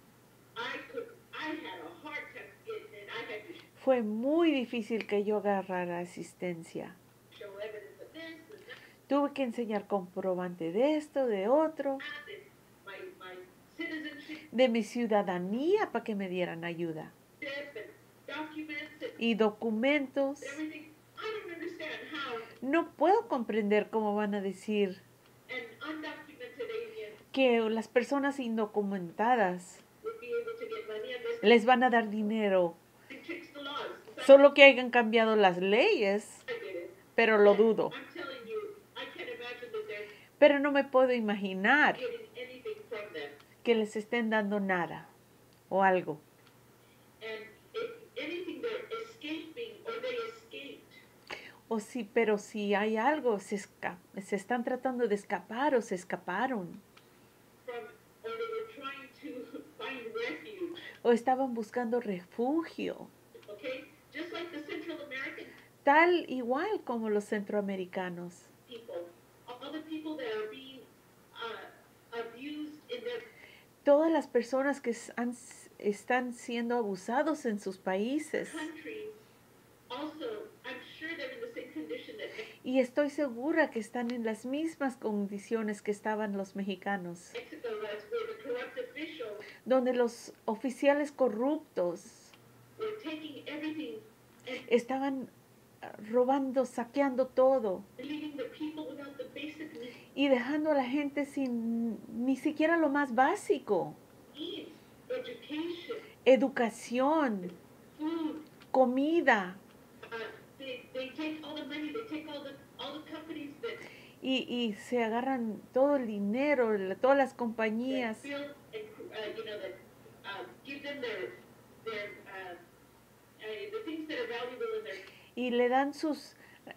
I had a hard time getting in. I had to fue muy difícil que yo agarrara asistencia. show evidence of this and that, Tuve que enseñar comprobante de esto, de otro, and my citizenship de mi ciudadanía para que me dieran ayuda. and documents and Y documentos. everything. I don't understand how No puedo comprender cómo van a decir an undocumented alien que las personas indocumentadas would be able to get money unless les van a dar dinero. they fix the laws. In fact, Solo que hayan cambiado las leyes, I did it. pero lo dudo. I'm telling you, I can't imagine that they're Pero no me puedo imaginar getting anything from them. que les estén dando nada o algo. And if anything, they're escaping or they escaped O sí, pero si hay algo, se están tratando de escapar o se escaparon. from, or they were trying to find refuge. O estaban buscando refugio. Okay? Just like the Central American Tal igual como los centroamericanos. people, all the people that are being abused in their Todas las personas que están siendo abusados en sus países. countries, also, I'm sure they're in the same condition that Y estoy segura que están en las mismas condiciones que estaban los mexicanos, Mexico was, where the corrupt officials donde los oficiales corruptos were taking everything and estaban robando, saqueando todo leaving the people without the basic y dejando a la gente sin ni siquiera lo más básico. needs, education, Educación, food. comida. They take all the money, they take all the companies that Y se agarran todo el dinero, todas las compañías. build and that give them the things that are valuable in their Y le dan sus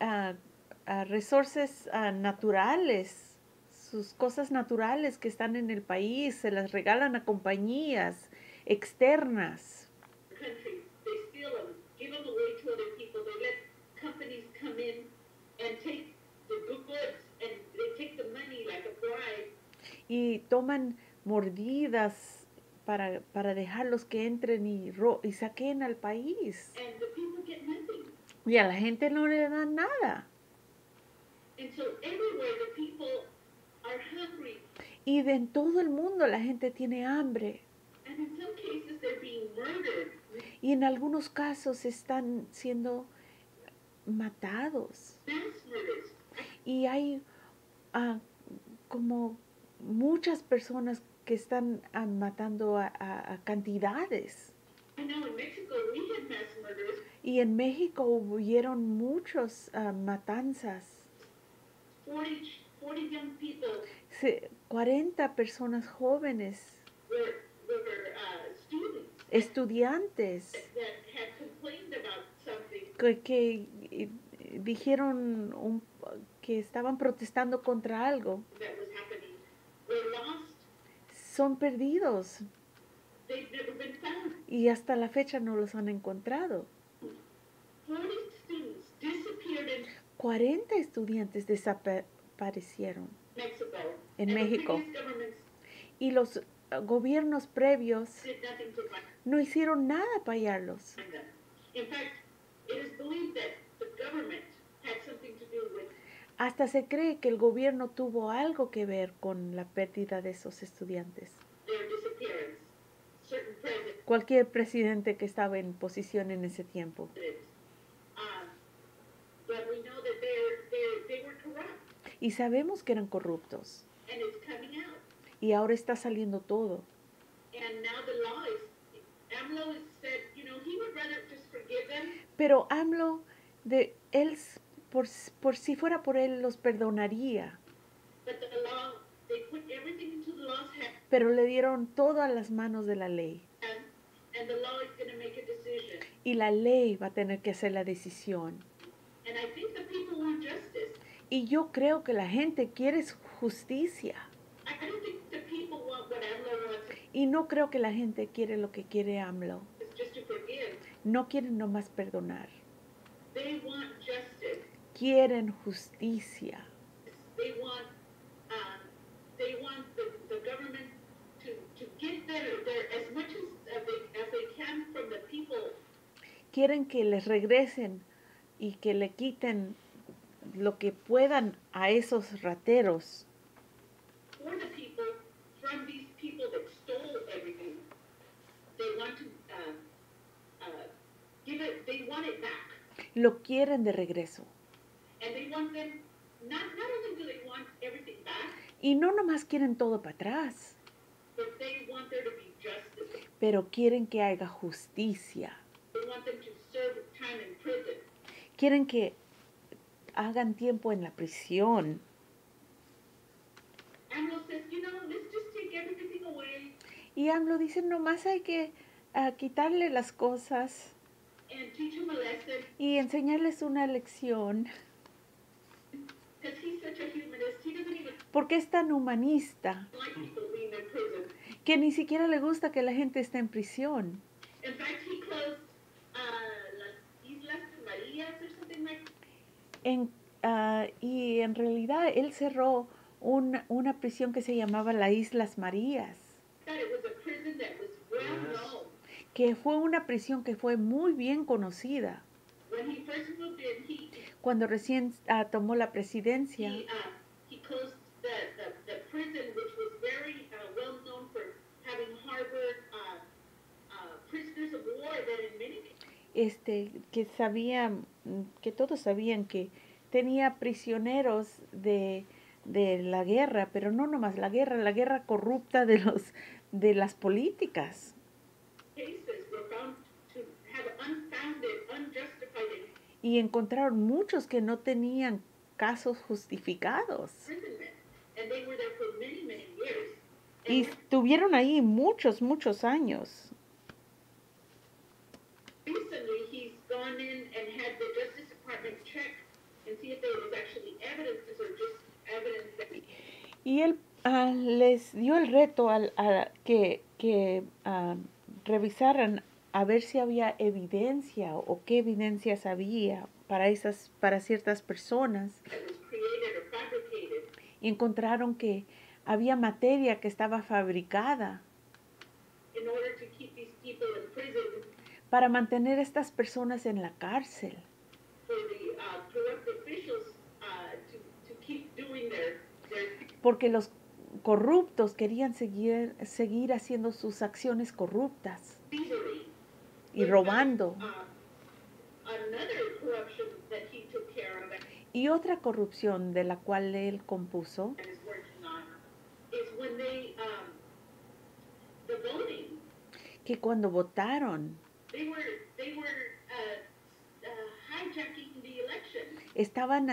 resources naturales, sus cosas naturales que están en el país, se las regalan a compañías externas. country. They steal them, give them away to other people. They let companies come in and take the good goods and they take the money like a bribe. Y toman mordidas para dejarlos que entren y saqueen al país. And the people get nothing. Y a la gente no le dan nada. And so everywhere the people are hungry, Y en todo el mundo la gente tiene hambre. and in some cases they're being murdered. Y en algunos casos están siendo matados. Mass murders. Y hay como muchas personas que están matando a cantidades. I know in Mexico we had mass murders. Y en México hubieron muchos matanzas. 40 young people 40 personas jóvenes, were students estudiantes, that had complained about something que dijeron que estaban protestando contra algo. that was happening. Were lost. Son perdidos They've never been found. y hasta la fecha no los han encontrado. 40 students disappeared in 40 estudiantes desaparecieron Mexico. en and México. The previous governments Y los gobiernos previos did nothing to find no hicieron nada para hallarlos. them. In fact, it is believed that the government had something to do with Hasta se cree que el gobierno tuvo algo que ver con la pérdida de esos estudiantes. their disappearance. Certain presidents. Cualquier presidente que estaba en posición en ese tiempo. But we know that they were corrupt, Y sabemos que eran corruptos. and it's coming out. Y ahora está saliendo todo. And now the law is, AMLO has said, he would rather just forgive them, Pero AMLO, él, por si fuera por él, los perdonaría. but the law, they put everything into the law's hand, Pero le dieron todo a las manos de la ley. and the law is going to make a decision. Y la ley va a tener que hacer la decisión. And I think the people want justice. Y yo creo que la gente quiere justicia. I don't think the people want what AMLO wants, Y no creo que la gente quiere lo que quiere AMLO. it's just to forgive. No quieren nomás perdonar. They want justice. Quieren justicia. They want the government to get their as much as they can from the people. Quieren que les regresen y que le quiten lo que puedan a esos rateros. For the people, from these people that stole everything. They want to give it, they want it back. Lo quieren de regreso. And they want them, not only do they want everything back, Y no nomás quieren todo para atrás, but they want there to be justice. pero quieren que haya justicia. They want them to serve time in prison. Quieren que hagan tiempo en la prisión. AMLO says, let's just take everything away Y AMLO dice, nomás hay que quitarle las cosas and teach them a lesson, y enseñarles una lección. because he's such a humanist. He doesn't even Porque es tan humanista like people being in prison. que ni siquiera le gusta que la gente esté en prisión. In fact, he closed las Islas Marías or something like that. Y en realidad él cerró una prisión que se llamaba las Islas Marías, That it was a prison that was well known. que fue una prisión que fue muy bien conocida. When he first moved in, Cuando recién tomó la presidencia, he closed the prison, which was very well known for having harbored prisoners of war that in many que todos sabían que tenía prisioneros de la guerra, pero no nomás la guerra corrupta de las políticas. cases were found to have unfounded, unjustified Y encontraron muchos que no tenían casos justificados. imprisonment, and they were there for many, many years. Y estuvieron ahí muchos años. Recently, he's gone in and had the Justice Department check and see if there was actually evidence or just evidence that Y él les dio el reto que revisaran a ver si había evidencia o qué evidencias había para ciertas personas. was created or fabricated Y encontraron que había materia que estaba fabricada in order to keep these people in prison. para mantener a estas personas en la cárcel. corrupt officials to keep doing their Porque los corruptos querían seguir haciendo sus acciones corruptas thievery. y robando. Another corruption that he took care of Y otra corrupción de la cual él compuso and is working on is when the voting, que cuando votaron they were hijacking the election. estaban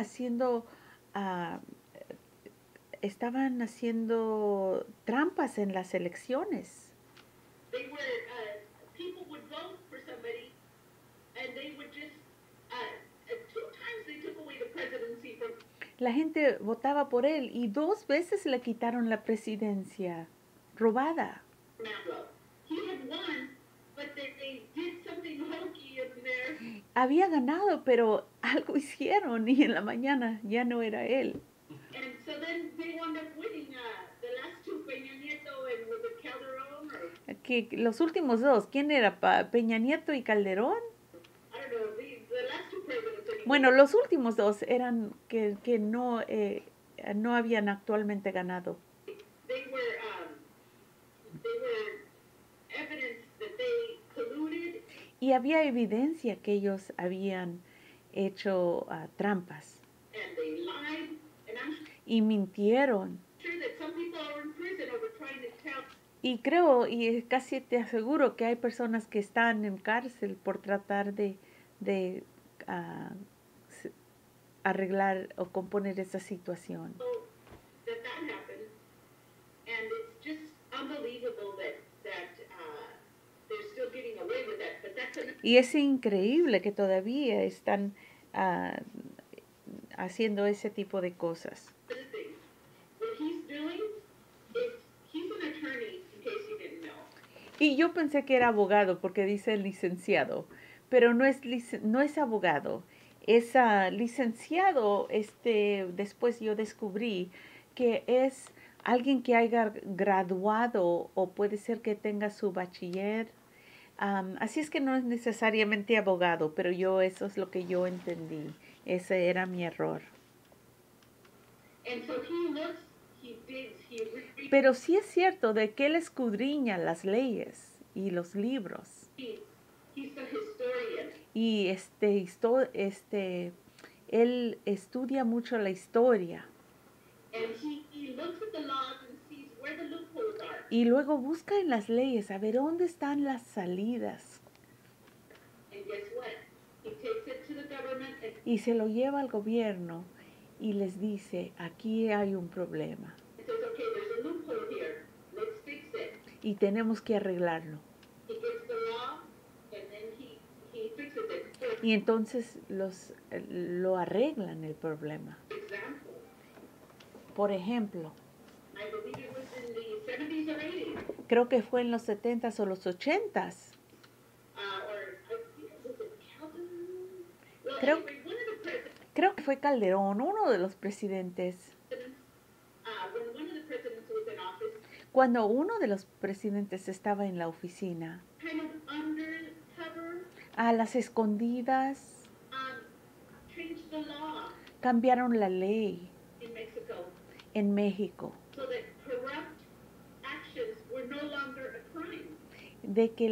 haciendo trampas en las elecciones. They were people would vote for somebody, and they would just 2 times they took away the presidency from La gente votaba por él y 2 veces le quitaron la presidencia robada. AMLO. He had won, but they did something hokey in there. Había ganado, pero algo hicieron y en la mañana ya no era él. And so then they wound up winning the last 2, Peña Nieto and was it Calderon or Que los últimos 2, ¿quién era? ¿Peña Nieto y Calderón? I don't know, the last 2 presidents anyway. Bueno, los últimos 2 eran que no habían actualmente ganado. They were evidence that they colluded Y había evidencia que ellos habían hecho trampas and they lied, and I'm y mintieron. sure that some people are in prison over trying to tell. Y creo, y casi te aseguro que hay personas que están en cárcel por tratar de arreglar o componer esa situación. That happened, and it's just unbelievable that they're still getting away with that. But that's another Y es increíble que todavía están haciendo ese tipo de cosas. thing. What he's doing is he's an attorney, in case you didn't know. Y yo pensé que era abogado porque dice licenciado, pero no es abogado. Es licenciado, después yo descubrí que es alguien que haya graduado o puede ser que tenga su bachiller. Así es que no es necesariamente abogado, pero eso es lo que yo entendí. Ese era mi error. And so he looks, he digs, he reads, Pero sí es cierto de que él escudriña las leyes y los libros. he's a historian. Y él estudia mucho la historia. And he looks at the laws and sees where the loopholes are. Y luego busca en las leyes a ver dónde están las salidas. And guess what? He takes it to the government and Y se lo lleva al gobierno y les dice, aquí hay un problema says, okay, there's a loophole here. Let's fix it. y tenemos que arreglarlo. He gets the law and then he fixes it. For Y entonces lo arreglan el problema. example, Por ejemplo, I believe it was in the 70s or 80s. creo que fue en los 70s o los 80s. Or was it Calvin? Well, Creo- anyway, one of the presidents, Creo que fue Calderón, uno de los presidentes. when one of the presidents was in office, Cuando uno de los presidentes estaba en la oficina, kind of undercover, a las escondidas, changed the law cambiaron la ley in Mexico en México so that corrupt actions were no longer a crime. de que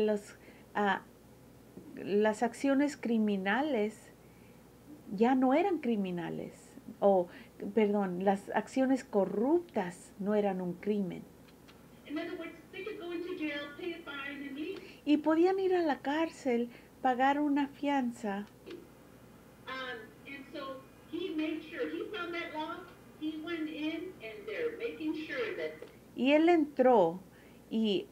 las acciones criminales ya no eran criminales. Perdón, las acciones corruptas no eran un crimen. In other words, they could go into jail, pay a fine, and leave. Y podían ir a la cárcel, pagar una fianza. And so he made sure, he found that law, he went in, and they're making sure that Y él entró y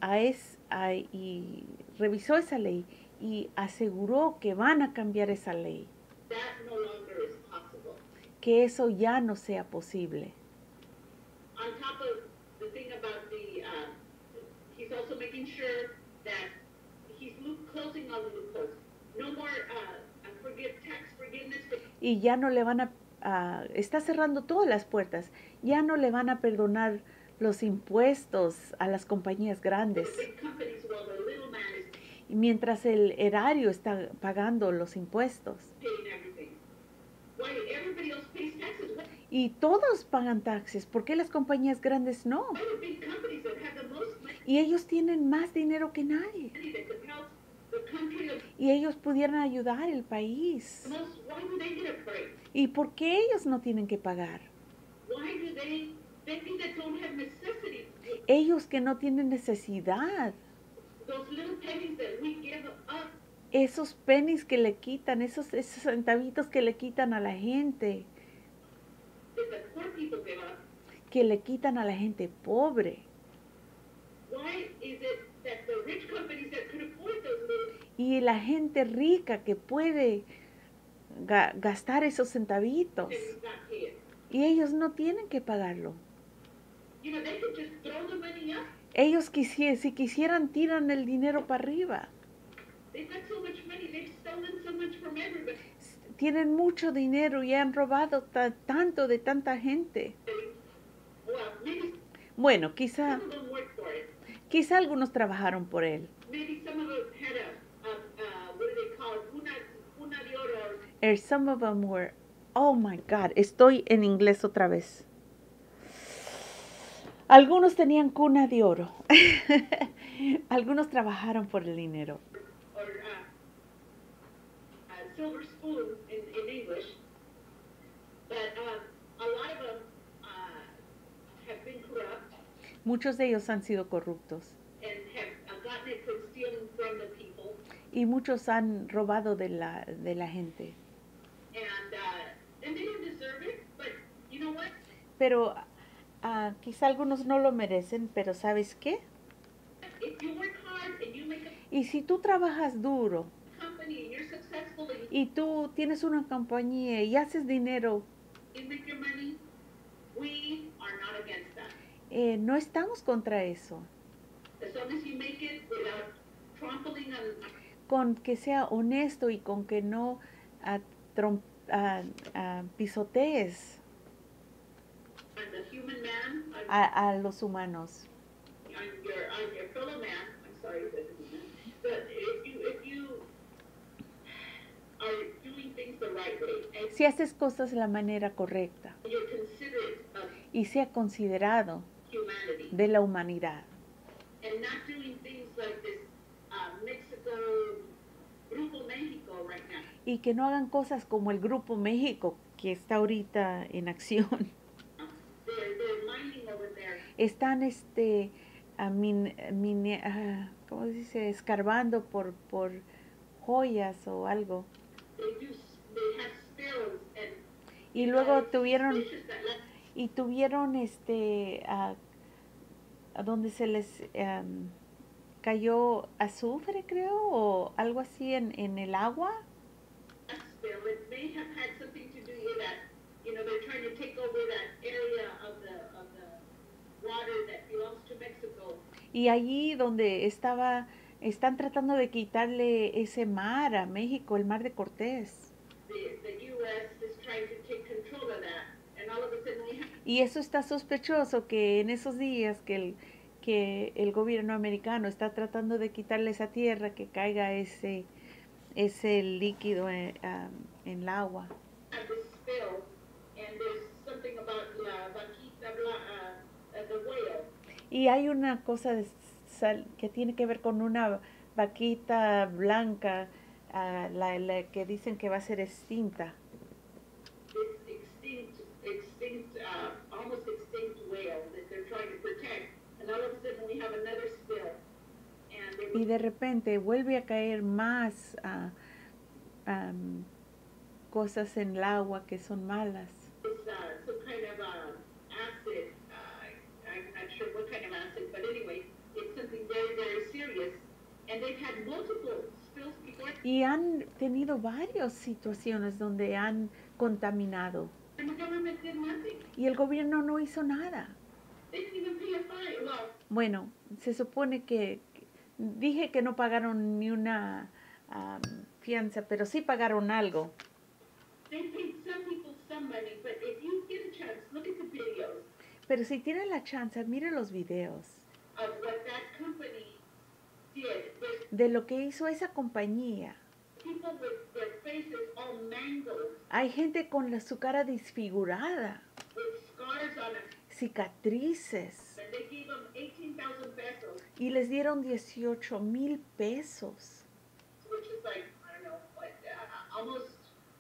revisó esa ley y aseguró que van a cambiar esa ley, that no longer is possible. que eso ya no sea posible. On top of the thing about he's also making sure that he's closing all the loopholes. No more, tax forgiveness for Y ya no le van está cerrando todas las puertas, ya no le van a perdonar los impuestos a las compañías grandes. big companies while the little man is Y mientras el erario está pagando los impuestos. paying everything. Why everybody else pays taxes? Y todos pagan taxes. ¿Por qué las compañías grandes no? Why the big companies that have the most money Y ellos tienen más dinero que nadie. that could help the country the Y ellos pudieran ayudar el país. most? Why do they get a break? ¿Y por qué ellos no tienen que pagar? Why do they think that don't have necessity? Ellos que no tienen necesidad. Those little pennies that we give up, Esos pennies que le quitan, esos centavitos que le quitan a la gente. that the poor people give up. Que le quitan a la gente pobre. Why is it that the rich companies that could afford those little Y la gente rica que puede gastar esos centavitos. pennies not pay it? Y ellos no tienen que pagarlo. You know, they could just throw the money up. Ellos si quisieran tiran el dinero para arriba. They've got so much money, they've stolen so much from everybody. Tienen mucho dinero y han robado tanto de tanta gente. Well, maybe Bueno, quizá some of them worked for it. algunos trabajaron por él. Maybe some of them had what do they call it? Cuna de oro. Or some of them were, oh my God, estoy en inglés otra vez. Algunos tenían cuna de oro. Algunos trabajaron por el dinero. Or silver spoon in English. But a lot of them have been corrupt Muchos de ellos han sido corruptos. and have gotten it from stealing from the people. Y muchos han robado de la gente. And they don't deserve it, but you know what? Pero quizá algunos no lo merecen, pero ¿sabes qué? If you work hard and you make a Y si tú trabajas duro company and you're successful and y tú tienes una compañía y haces dinero, you make your money, we are not against that. no estamos contra eso. As long as you make it without trampling on Con que sea honesto y con que no pisotees the human man, a los humanos. on your fellow man. I'm sorry, but if you are doing things the right way and Si haces cosas de la manera correcta you're considerate of y sea considerado humanity de la humanidad and not doing things like this Mexico, Grupo Mexico right now. y que no hagan cosas como el Grupo México que está ahorita en acción. They're mining over there. Están ¿cómo se dice? Escarbando por joyas o algo. They have spills and Y luego tuvieron fishes that let a donde se les cayó azufre, creo, o algo así en el agua. spill. It may have had something to do with that. You know, they're trying to take over that area of the water that belongs to Mexico. Y allí donde están tratando de quitarle ese mar a México, el mar de Cortés. The U.S. is trying to take control of that, and all of a sudden we have Y eso está sospechoso que en esos días que el gobierno americano está tratando de quitarle esa tierra, que caiga ese líquido en el agua. this spill, and there's something about la vaquita, the whale. Y hay una cosa que tiene que ver con una vaquita blanca, la que dicen que va a ser extinta. This almost extinct whale that they're trying to protect, and all of a sudden we have another spill, and it Y de repente vuelve a caer más cosas en el agua que son malas. was some kind of acid. I'm not sure what kind of acid, but anyway, it's something very, very serious, and they've had multiple spills before. Y han tenido varias situaciones donde han contaminado. And the government did nothing. Y el gobierno no hizo nada. They didn't even pay a fine. Well, Bueno, se supone que dije que no pagaron ni una fianza, pero sí pagaron algo. they paid some people some money, but if you get a chance, look at the videos Pero si tienen la chance, miren los videos of what that company did. With de lo que hizo esa compañía. people with their faces all mangled. Hay gente con su cara desfigurada, with scars on it, cicatrices, and they gave them 18,000 pesos, y les dieron 18,000 pesos, which is like, I don't know, what, almost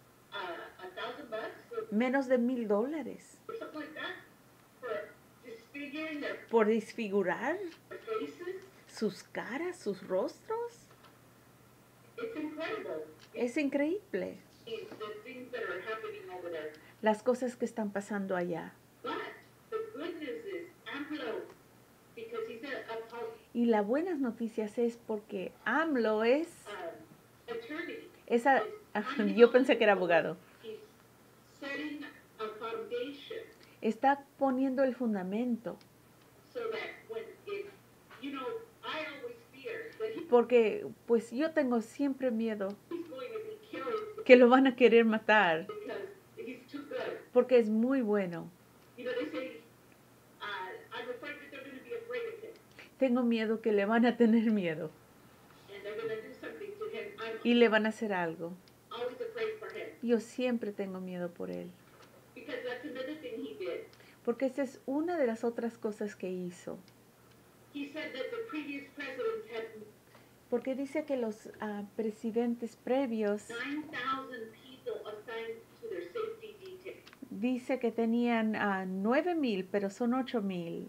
$1,000 menos de $1,000, or something like that, for disfiguring their por desfigurar faces. sus caras, sus rostros. It's incredible. Es increíble The things that are happening over there. las cosas que están pasando allá. But the good news is AMLO, because he's Y las buenas noticias es porque AMLO es... attorney. Yo pensé que era abogado. He's setting a foundation Está poniendo el fundamento. so that when it, you know, I always fear that Porque pues yo tengo siempre miedo he's going to be killed que lo van a querer matar. because he's too good. Porque es muy bueno. You know, they say, I'm afraid that they're going to be afraid of him. Tengo miedo que le van a tener miedo. And they're going to do something to him. I'm Y le van a hacer algo. always afraid for him. Yo siempre tengo miedo por él. Because that's another thing he did. Porque esa es una de las otras cosas que hizo. He said that the previous presidents had Porque dice que los presidentes previos 9,000 people assigned to their safety detail. dice que tenían 9,000, pero son 8,000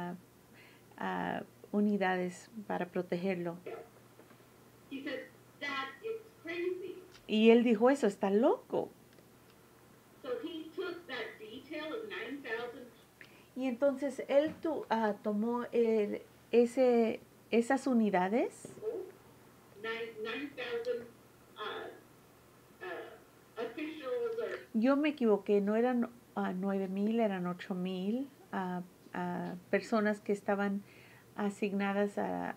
unidades para protegerlo. He said that is crazy. Y él dijo eso, está loco. So he took that detail of 9,000 Y entonces él tomó esas unidades, people, 9,000 officials or yo me equivoqué, no eran 9,000, eran 8,000 personas que estaban asignadas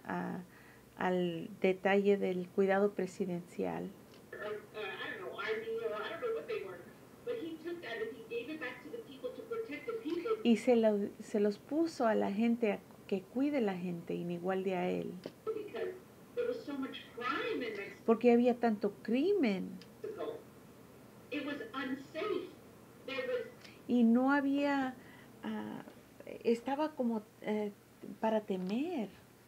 al detalle del cuidado presidencial. I don't know, army or I don't know what they were. But he took that and he gave it back to the people to protect the people. Y se los puso a la gente que cuide la gente, igual de a él. Because there was so much crime in Porque había tanto crimen Mexico. It was unsafe. There was y no había, estaba como para temer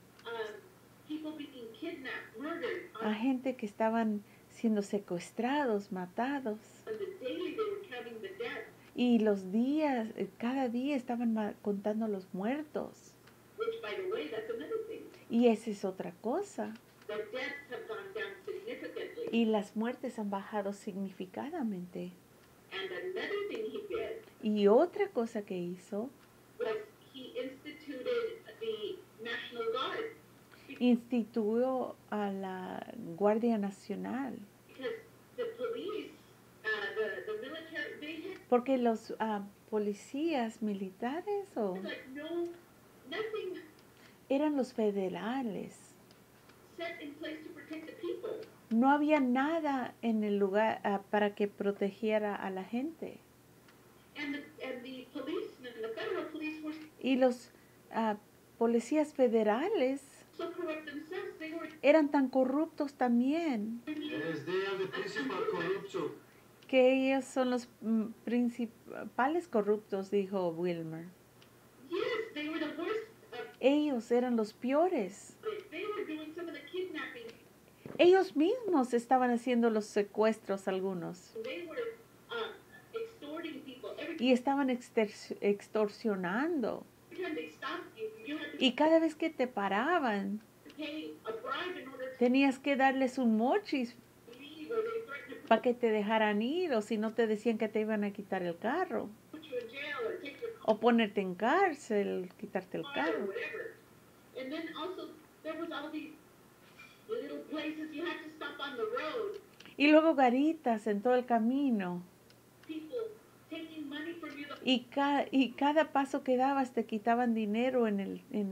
people being kidnapped, murdered. a gente que estaban siendo secuestrados, matados. On the daily they were counting the deaths, Y los días, cada día estaban contando los muertos. which by the way, that's another thing. Y esa es otra cosa. The deaths have gone down significantly. Y las muertes han bajado significadamente. And another thing he did Y otra cosa que hizo, was he instituted the National Guard. instituyó a la Guardia Nacional. Because the police, the military, they had Porque los policías militares like nothing eran los federales. set in place to protect the people. No había nada en el lugar para que protegiera a la gente. And the policemen, the federal police were Y los policías federales so corrupt themselves. They were eran tan corruptos también, Yes, they are the principal corruption. que ellos son los principales corruptos, dijo Wilmer. yes, they were the worst. Ellos eran los peores. They were doing some of the kidnapping. Ellos mismos estaban haciendo los secuestros algunos. They were extorting people. Every Y estaban extorsionando. time they stopped you, you had to Y cada vez que te paraban, pay a bribe in order to tenías que darles un mochis leave, or they threatened to para que te dejaran ir, o si no te decían que te iban a quitar el carro, put you in jail or take your o ponerte en cárcel, quitarte el car or carro. whatever. And then also there was all these little places you had to stop on the road. Y luego garitas en todo el camino. People taking money from you. Y cada paso que dabas te quitaban dinero en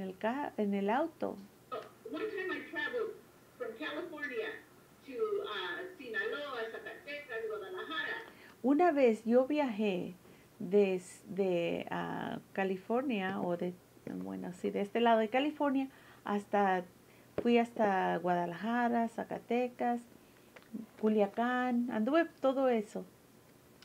el auto. One time I traveled from California to Sinaloa, Zacatecas, Guadalajara. Una vez yo viajé desde California, de este lado de California, fui hasta Guadalajara, Zacatecas, Culiacán, anduve todo eso.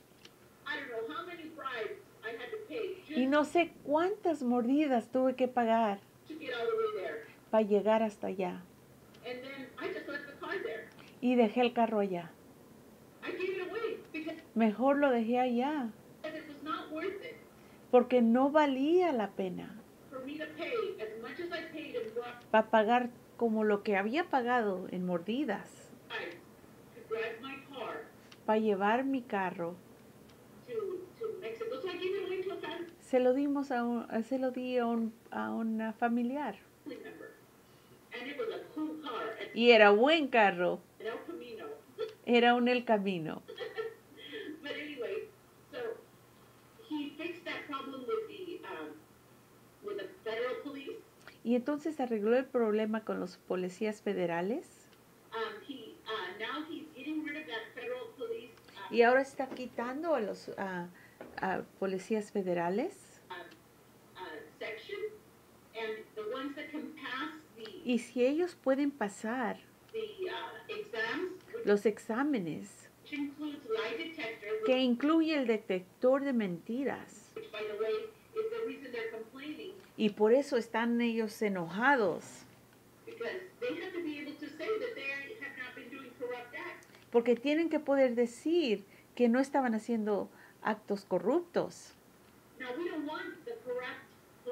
Y no sé cuántas mordidas tuve que pagar to get all the way there. para llegar hasta allá. And then I just left the car there. Y dejé el carro allá. I gave it away because Mejor lo dejé allá, it was not worth it porque no valía la pena for me to pay as much as I paid in broad para pagar como lo que había pagado en mordidas, price to drive my car para llevar mi carro. to Mexico. So I gave it away to a family Se lo dimos se lo di a una familiar. member. And it was a cool car at Y era buen carro, El Camino. era un El Camino. But anyway, so he fixed that problem with the federal police. Y entonces arregló el problema con los policías federales. Now he's getting rid of that federal police Y ahora está quitando a los policías federales. section, and the ones that can pass Y si ellos pueden pasar the exams, los exámenes, which includes lie detector, que incluye el detector de mentiras, which by the way is the reason they're complaining, y por eso están ellos enojados, because they have to be able to say that they have not been doing corrupt acts. porque tienen que poder decir que no estaban haciendo actos corruptos. Now we don't want the corrupt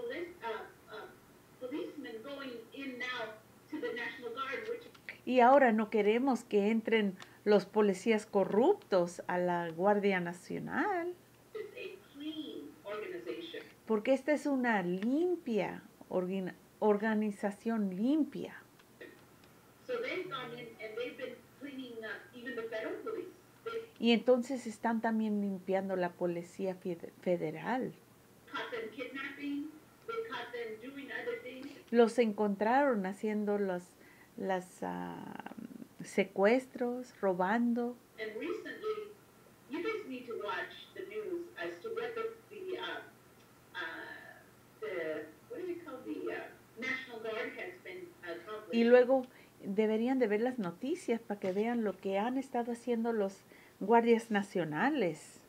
policemen going in now to the National Guard, which Y ahora no queremos que entren los policías corruptos a la Guardia Nacional, is a clean organization. porque esta es una limpia organización limpia. So they've gone in and they've been cleaning up even the federal police. They Y entonces están también limpiando la policía federal. caught them kidnapping, they caught them doing other things. Los encontraron haciendo los secuestros, robando. And recently, you guys need to watch the news as to what the what do you call the National Guard has been accomplishing. Y luego deberían de ver las noticias para que vean lo que han estado haciendo los guardias nacionales.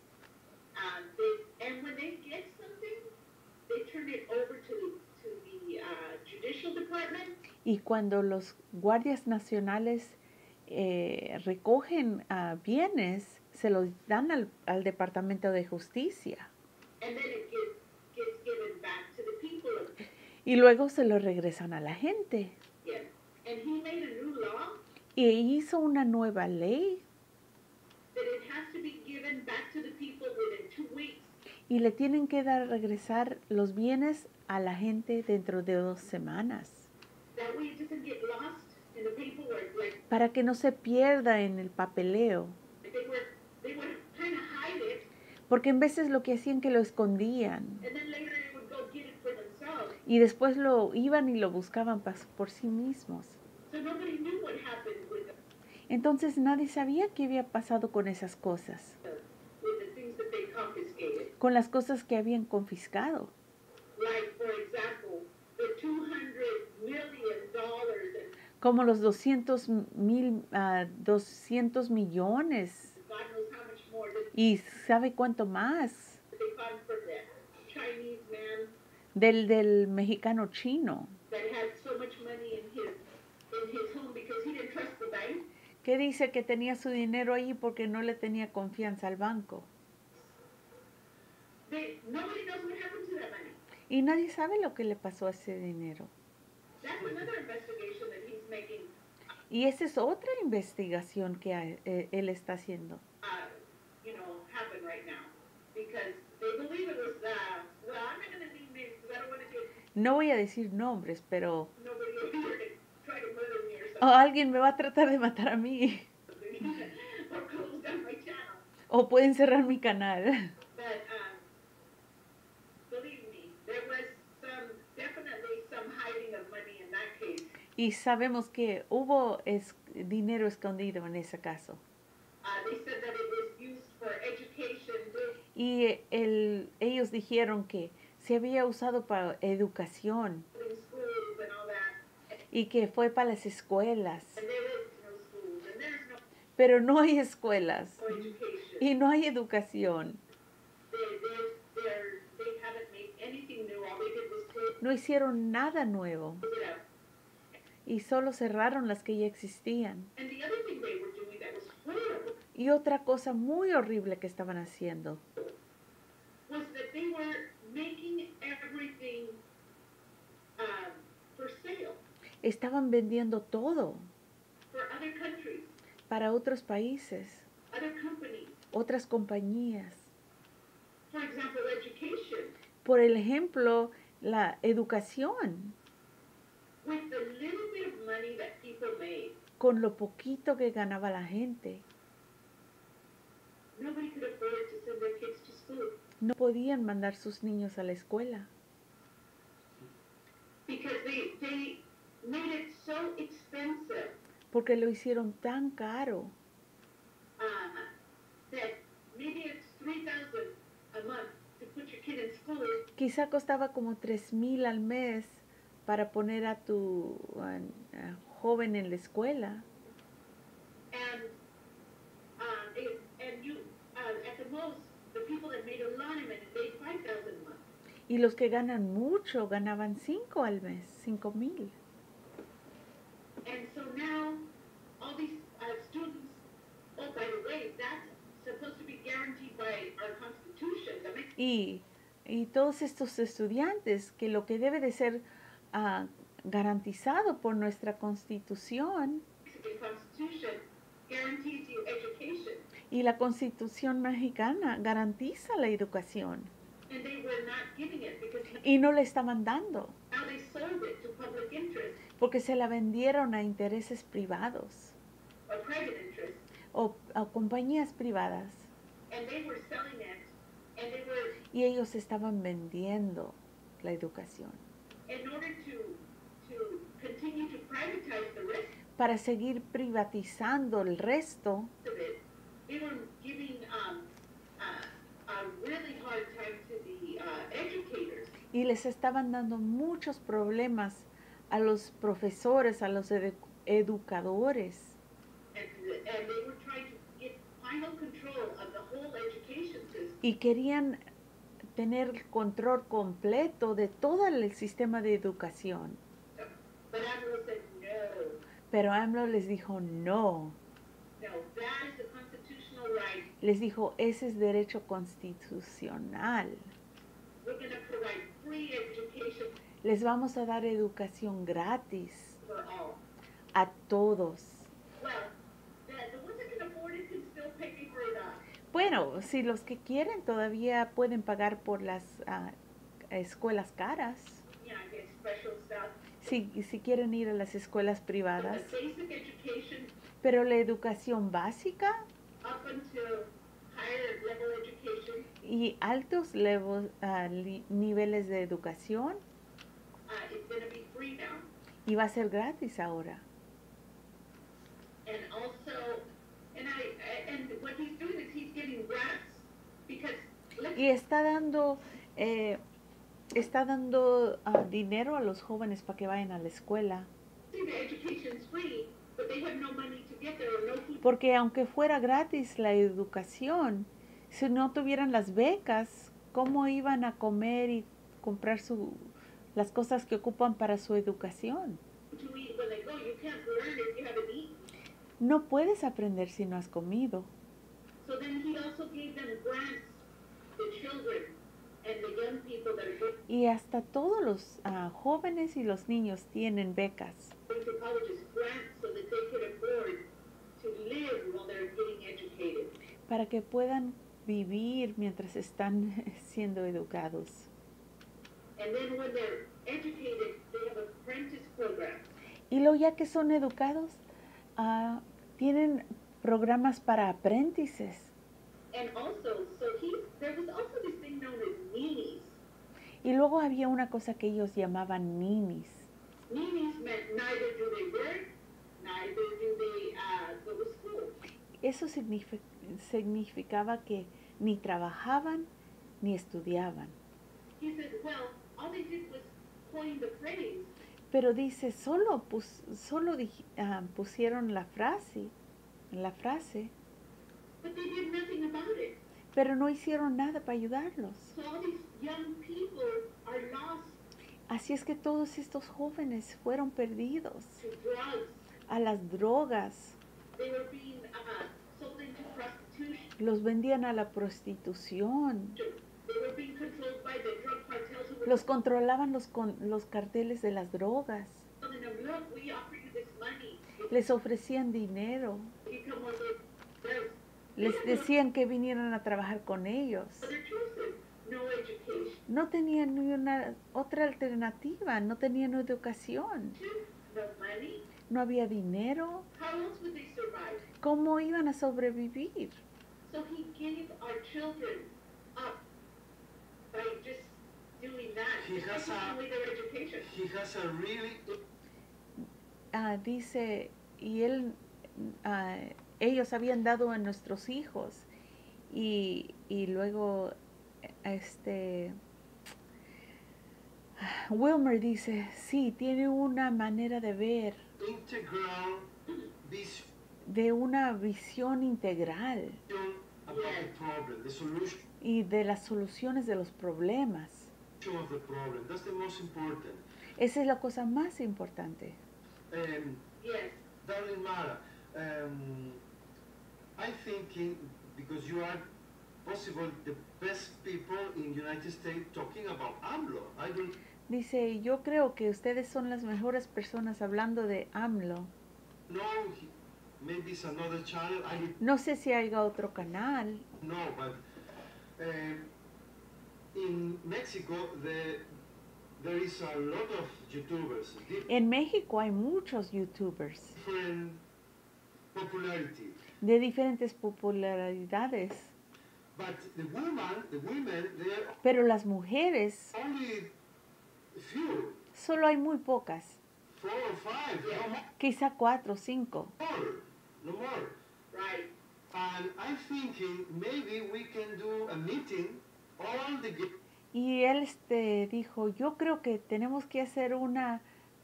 And when they get something, they turn it over to the Judicial Department. Y cuando los guardias nacionales recogen bienes, se los dan al Departamento de Justicia. And then it gets given back to the people. Y luego se lo regresan a la gente. Yeah. And he made a new law Y hizo una nueva ley that it has to be given back to the people within 2 weeks. y le tienen que regresar los bienes a la gente dentro de 2 semanas. That way it doesn't get lost in the paperwork. Like Para que no se pierda en el papeleo. they would kind of hide it, Porque en veces lo que hacían que lo escondían. and then later they would go get it for themselves. Y después lo iban y lo buscaban por sí mismos. So nobody knew what happened with Entonces nadie sabía qué había pasado con esas cosas, the things that they confiscated. con las cosas que habían confiscado. Like, for example, the $200 million that Como los 200 millones. God knows how much more that Y sabe cuánto más they found from the Chinese man del mexicano chino, that had so much money in his home because he didn't trust the bank. que dice que tenía su dinero ahí porque no le tenía confianza al banco. Nobody knows what happened to that money. Y nadie sabe lo que le pasó a ese dinero. That's another investigation that he's making. Y esa es otra investigación que él está haciendo. Happen right now because they believe it was. Well, I'm not going to name names because I don't want to get No voy a decir nombres, pero nobody over here to try to murder me or something. alguien me va a tratar de matar a mí. Or close down my channel. O pueden cerrar mi canal. But believe me, there was definitely some hiding of money in that case. Y sabemos que hubo dinero escondido en ese caso. They said that it was used for education. Y ellos dijeron que se había usado para educación Building schools and all that. y que fue para las escuelas. And there is no schools and there's no Pero no hay escuelas education. y no hay educación. They have No hicieron nada nuevo close it up. y solo cerraron las que ya existían. And the other thing they were doing that was horrible Y otra cosa muy horrible que estaban haciendo was that they were making everything for sale estaban vendiendo todo for other countries, para otros países, other companies. otras compañías. For example, education. Por ejemplo, la educación, With the little bit of money that people made, con lo poquito que ganaba la gente, nobody could afford to send their kids to school no podían mandar sus niños a la escuela because they made it so expensive porque lo hicieron tan caro that maybe it's $3,000 a month to put your kid in school. Quizá costaba como 3,000 al mes para poner a tu joven en la escuela. And you, at the most, the people that made a lot of money made $5,000 a month. Y los que ganan mucho ganaban 5 al mes, 5,000. And so now, all these students, oh, by the way, that's supposed to be guaranteed by our Constitution. That makes Y todos estos estudiantes, que lo que debe de ser garantizado por nuestra Constitución, the Constitution guarantees you education. y la Constitución mexicana garantiza la educación, And they were not giving it because y no le estaban dando, now they sold it to public interest porque se la vendieron a intereses privados or private interest. o a compañías privadas, And they were selling it, and they were, y ellos estaban vendiendo la educación in order to continue to privatize the rest para seguir privatizando el resto. of it, they were giving a really hard time to the educators. Y les estaban dando muchos problemas a los profesores, a los educadores. And they were trying to get final control of the whole education system. Y querían tener el control completo de todo el sistema de educación. But AMLO said, no, Pero AMLO les dijo no. that is a constitutional right. Les dijo, ese es derecho constitucional. We're going to provide free education Les vamos a dar educación gratis for all. a todos. Well, the ones that can afford it can still pay for it. Bueno, si los que quieren todavía pueden pagar por las escuelas caras. Get special stuff. Si quieren ir a las escuelas But privadas. the basic education Pero la educación básica up until higher level education y altos niveles de educación is going to be free now. y va a ser gratis ahora. And also, and what he's doing is he's getting grants because Y está dando dinero a los jóvenes para que vayan a la escuela. the education is free, but they have no money to get there or no food. Porque aunque fuera gratis la educación, si no tuvieran las becas, ¿cómo iban a comer y comprar las cosas que ocupan para su educación? To eat when they go. You can't learn if you haven't eaten. No puedes aprender si no has comido. So then he also gave them grants, the children and the young people that are Y hasta todos los jóvenes y los niños tienen becas going to colleges, grants so that they could afford to live while they're getting educated. para que puedan vivir mientras están siendo educados. And then when they're educated, they have apprentice programs. Y luego ya que son educados, tienen programas para aprendices. And also, there was also this thing known as ninis. Y luego había una cosa que ellos llamaban ninis. Ninis meant neither do they work, neither do they go to school. Eso significaba que ni trabajaban ni estudiaban. He said, well, all they did was coin the phrase. Pero dice, solo pusieron la frase, But they did nothing about it. pero no hicieron nada para ayudarlos. So all these young people are lost. Así es que todos estos jóvenes fueron perdidos to drugs. a las drogas. They were being sold into prostitution. Los vendían a la prostitución. They were being controlled by the drug cartels who were Los controlaban los carteles de las drogas. telling them, look, we offer you this money. Les ofrecían dinero. Become one of those. Les decían que vinieran a trabajar con ellos. Other choices. No education. No tenían ni una otra alternativa, no tenían educación, No money. no había dinero. How else would they survive? ¿Cómo iban a sobrevivir? So he gave our children up by just doing that. He has Taking away their education. He has a really Dice, y ellos habían dado a nuestros hijos y luego Wilmer dice, sí, tiene una manera de ver, integral vision de una visión integral about the problem, the solution y de las soluciones de los problemas. of the problem. That's the most important. Esa es la cosa más importante. Yes. Darling Mara, I think because you are possible the best people in United States talking about AMLO. I don't Dice, yo creo que ustedes son las mejores personas hablando de AMLO. know, maybe it's another channel, I don't No sé si haya otro canal. know, but in Mexico there is a lot of YouTubers, En México hay muchos YouTubers different popularity. de diferentes popularidades, But the women, they are pero las mujeres only few, solo hay muy pocas, 4 or 5, no quizá 4 o 5. more, no more. Right. And I'm thinking maybe we can do a meeting, all the Y él dijo, yo creo que tenemos que hacer una,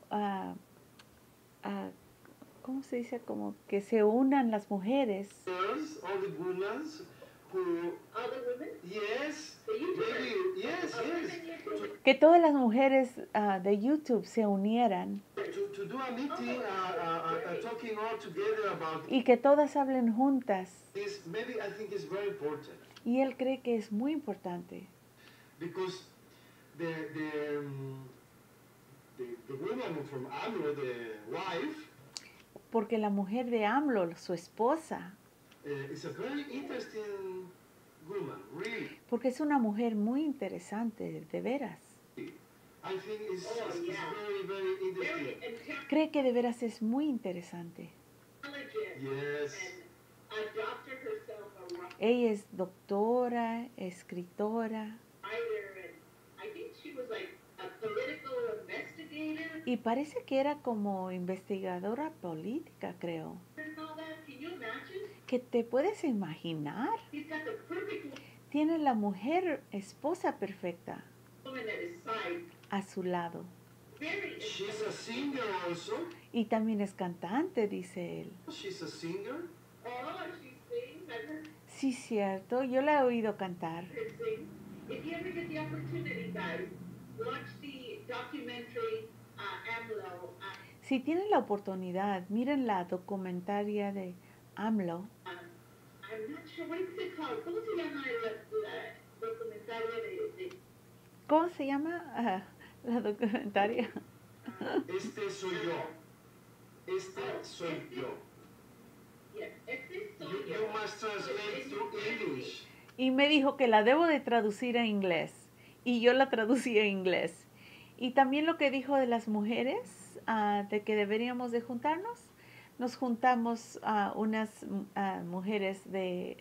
¿cómo se dice? Como que se unan las mujeres. girls, all the women who, All the women? yes, The YouTubers? maybe, yes, Women yes, YouTubers? Que todas las mujeres de YouTube se unieran to do a meeting, talking all together about y que todas hablen juntas. this, maybe I think it's very important. Y él cree que es muy importante. Because the woman from AMLO, the wife, Porque la mujer de AMLO, su esposa, is a very interesting woman, really. porque es una mujer muy interesante, de veras. I think it's yeah. very, very Very interesting. Cree que de veras es muy interesante. intelligent. Yes. And a doctor herself, a Ella es doctora, escritora writer, and I think she was like a political investigator y parece que era como investigadora política, creo. and all that. Can you imagine? ¿Que te puedes imaginar? He's got the perfect Tiene la mujer esposa perfecta woman at his side. a su lado. Very She's a singer also. Y también es cantante, dice él. She's a singer. Oh, she sings. I've heard Sí, cierto, yo la he oído cantar. her sing. If you ever get the opportunity, guys, watch the documentary AMLO. Si tienen la oportunidad, miren la documentaria de AMLO. I'm not sure, what is it called? ¿Cómo se llama la documentaria de ¿Cómo se llama la documentaria? Este soy yo. Este soy yo. Yes, este soy You yo. must translate to English. Y me dijo que la debo de traducir a inglés. Y yo la traducí a inglés. Y también lo que dijo de las mujeres, de que deberíamos de juntarnos. Nos juntamos unas mujeres de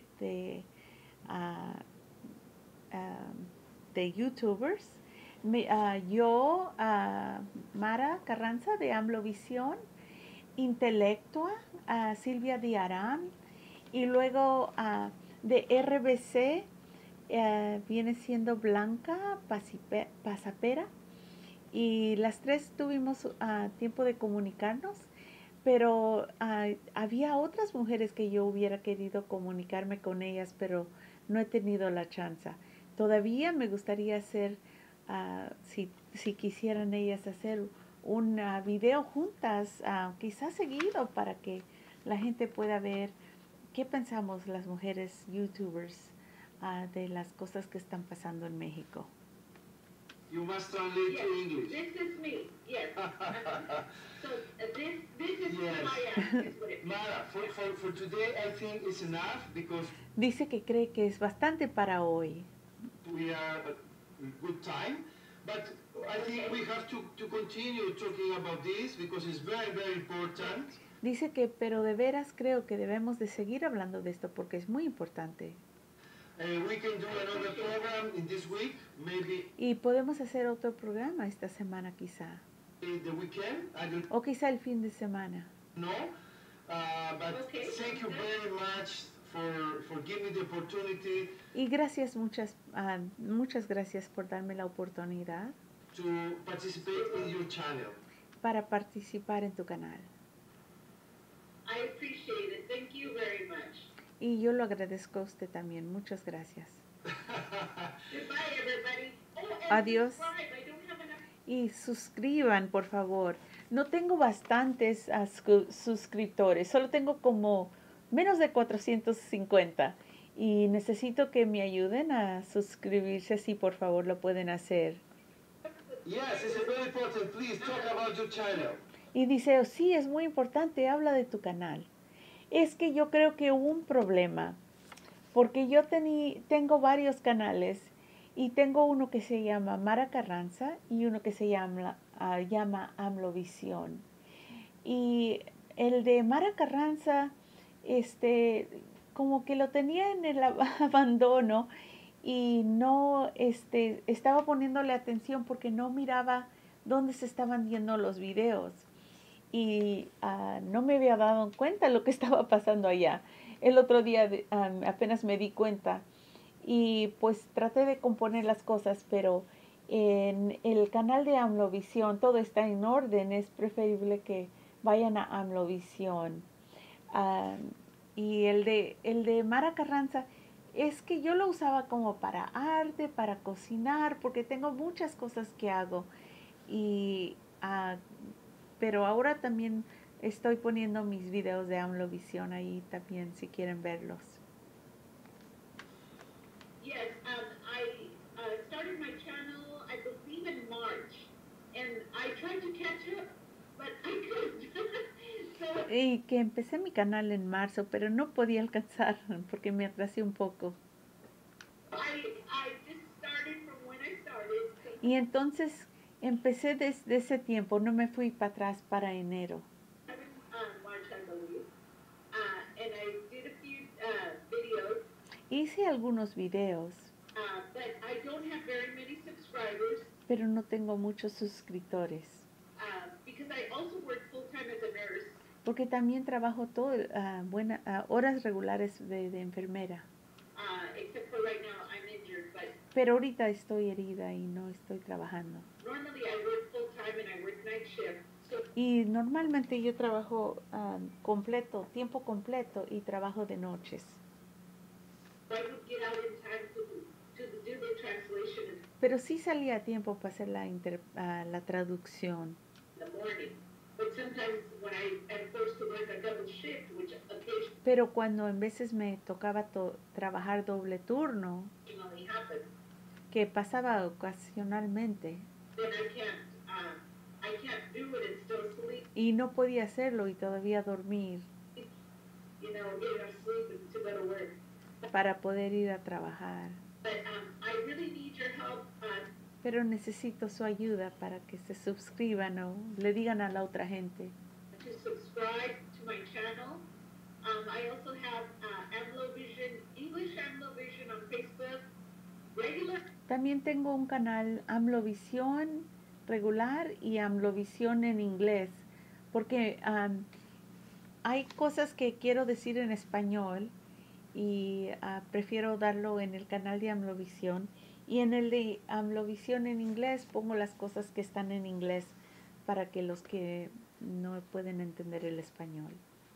YouTubers. Yo, Mara Carranza de AMLO Visión, Intelectua, Silvia Diarán, y luego de RBC viene siendo Blanca Pasapera, y las tres tuvimos tiempo de comunicarnos, pero había otras mujeres que yo hubiera querido comunicarme con ellas, pero no he tenido la chance. Todavía me gustaría hacer, si si quisieran ellas hacer un video juntas, quizás seguido, para que la gente pueda ver qué pensamos las mujeres YouTubers de las cosas que están pasando en México. You must translate Yes, to English. this is me, yes. So this is Yes. Maya, is what it means. Mara, for today, I think it's enough because Dice que cree que es bastante para hoy. we are at good time. But I think we have to continue talking about this because it's very, very important. Dice que, pero de veras creo que debemos de seguir hablando de esto porque es muy importante. We can do another program in this week, maybe Y podemos hacer otro programa esta semana quizá. the weekend. I don't O quizá el fin de semana. know. But Okay. thank you very much for giving me the opportunity Y gracias, muchas gracias por darme la oportunidad to participate in your channel. para participar en tu canal. I appreciate it. Thank you very much. Y yo lo agradezco a usted también. Muchas gracias. Goodbye, everybody. Oh, and Adiós. subscribe. I don't have enough. Y suscriban, por favor. No tengo bastantes suscriptores. Solo tengo como menos de 450. Y necesito que me ayuden a suscribirse. Si por favor lo pueden hacer. Yes, it's very important. Please talk about your channel. Y dice, oh, sí, es muy importante, habla de tu canal. Es que yo creo que hubo un problema, porque yo tengo varios canales y tengo uno que se llama Mara Carranza y uno que se llama AMLOvisión. Y el de Mara Carranza, como que lo tenía en el abandono y no estaba poniéndole atención porque no miraba dónde se estaban viendo los videos. Y no me había dado cuenta de lo que estaba pasando allá. El otro día apenas me di cuenta y pues traté de componer las cosas, pero en el canal de AMLOvisión todo está en orden. Es preferible que vayan a AMLOvisión. Y el de Mara Carranza es que yo lo usaba como para arte, para cocinar, porque tengo muchas cosas que hago. Y pero ahora también estoy poniendo mis videos de AMLOvisión ahí también, si quieren verlos. Yes, I started my channel, I believe in March, and I tried to catch up, but I couldn't. So, Y que empecé mi canal en marzo, pero no podía alcanzar porque me atrasé un poco. I just started from when I started. So Y entonces empecé desde ese tiempo, no me fui para atrás para enero. March, I believe. And I did a few videos, Hice algunos videos, but I don't have very many subscribers pero no tengo muchos suscriptores. because I also work full time as a nurse. Porque también trabajo horas regulares de enfermera. Except for right now, I'm injured, but Pero ahorita estoy herida y no estoy trabajando. normally I work full time and I work night shift. So Y normalmente yo trabajo tiempo completo y trabajo de noches. I would get out in time to do the translation Pero sí salía a tiempo para hacer la traducción. in the morning. But sometimes when I'm forced to work a double shift, which occasionally Pero cuando en veces me tocaba trabajar doble turno, happens, que pasaba ocasionalmente, then I can't do it and still sleep, y no podía hacerlo y todavía dormir get enough sleep to go to work. para poder ir a trabajar. But I really need your help Pero necesito su ayuda para que se suscriban o le digan a la otra gente. to subscribe to my channel. I also have AMLOvision, English AMLOvision on Facebook, regular. También tengo un canal AMLOvisión regular y AMLOvisión en inglés, porque hay cosas que quiero decir en español y prefiero darlo en el canal de AMLOvisión, y en el de AMLOvisión en inglés pongo las cosas que están en inglés para que los que no pueden entender el español.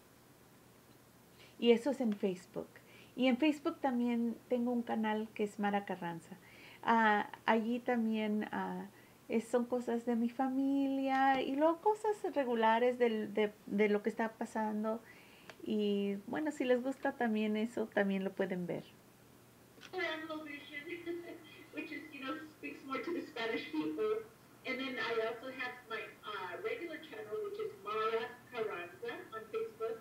Y eso es en Facebook. Y en Facebook también tengo un canal que es Mara Carranza. Allí también son cosas de mi familia y luego cosas regulares de lo que está pasando. Y bueno, si les gusta también eso, también lo pueden ver. Vision, which is, speaks more to the Spanish people. And then I also have my regular channel, which is Mara Carranza on Facebook.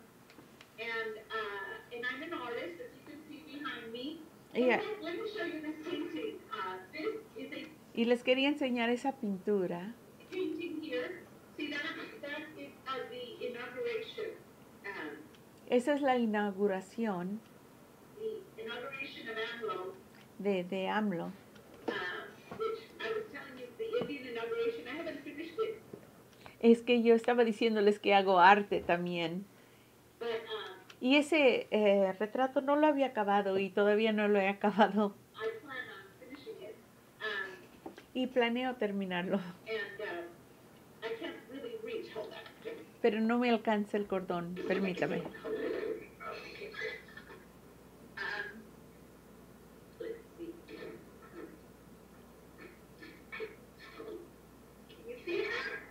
And I'm an artist, as you can see behind me. Yeah. Let me show you this painting. This is a Y les quería enseñar esa pintura. painting here. See, that is the inauguration. Esa es la inauguración The inauguration of AMLO. de AMLO. Which I was telling you, the Indian inauguration, I haven't finished it. Es que yo estaba diciéndoles que hago arte también. But, Y ese retrato no lo había acabado y todavía no lo he acabado. I plan on finishing it. Y planeo terminarlo. And I can't really reach. Hold on. Pero no me alcanza el cordón, permítame. Let's see. Can you see it?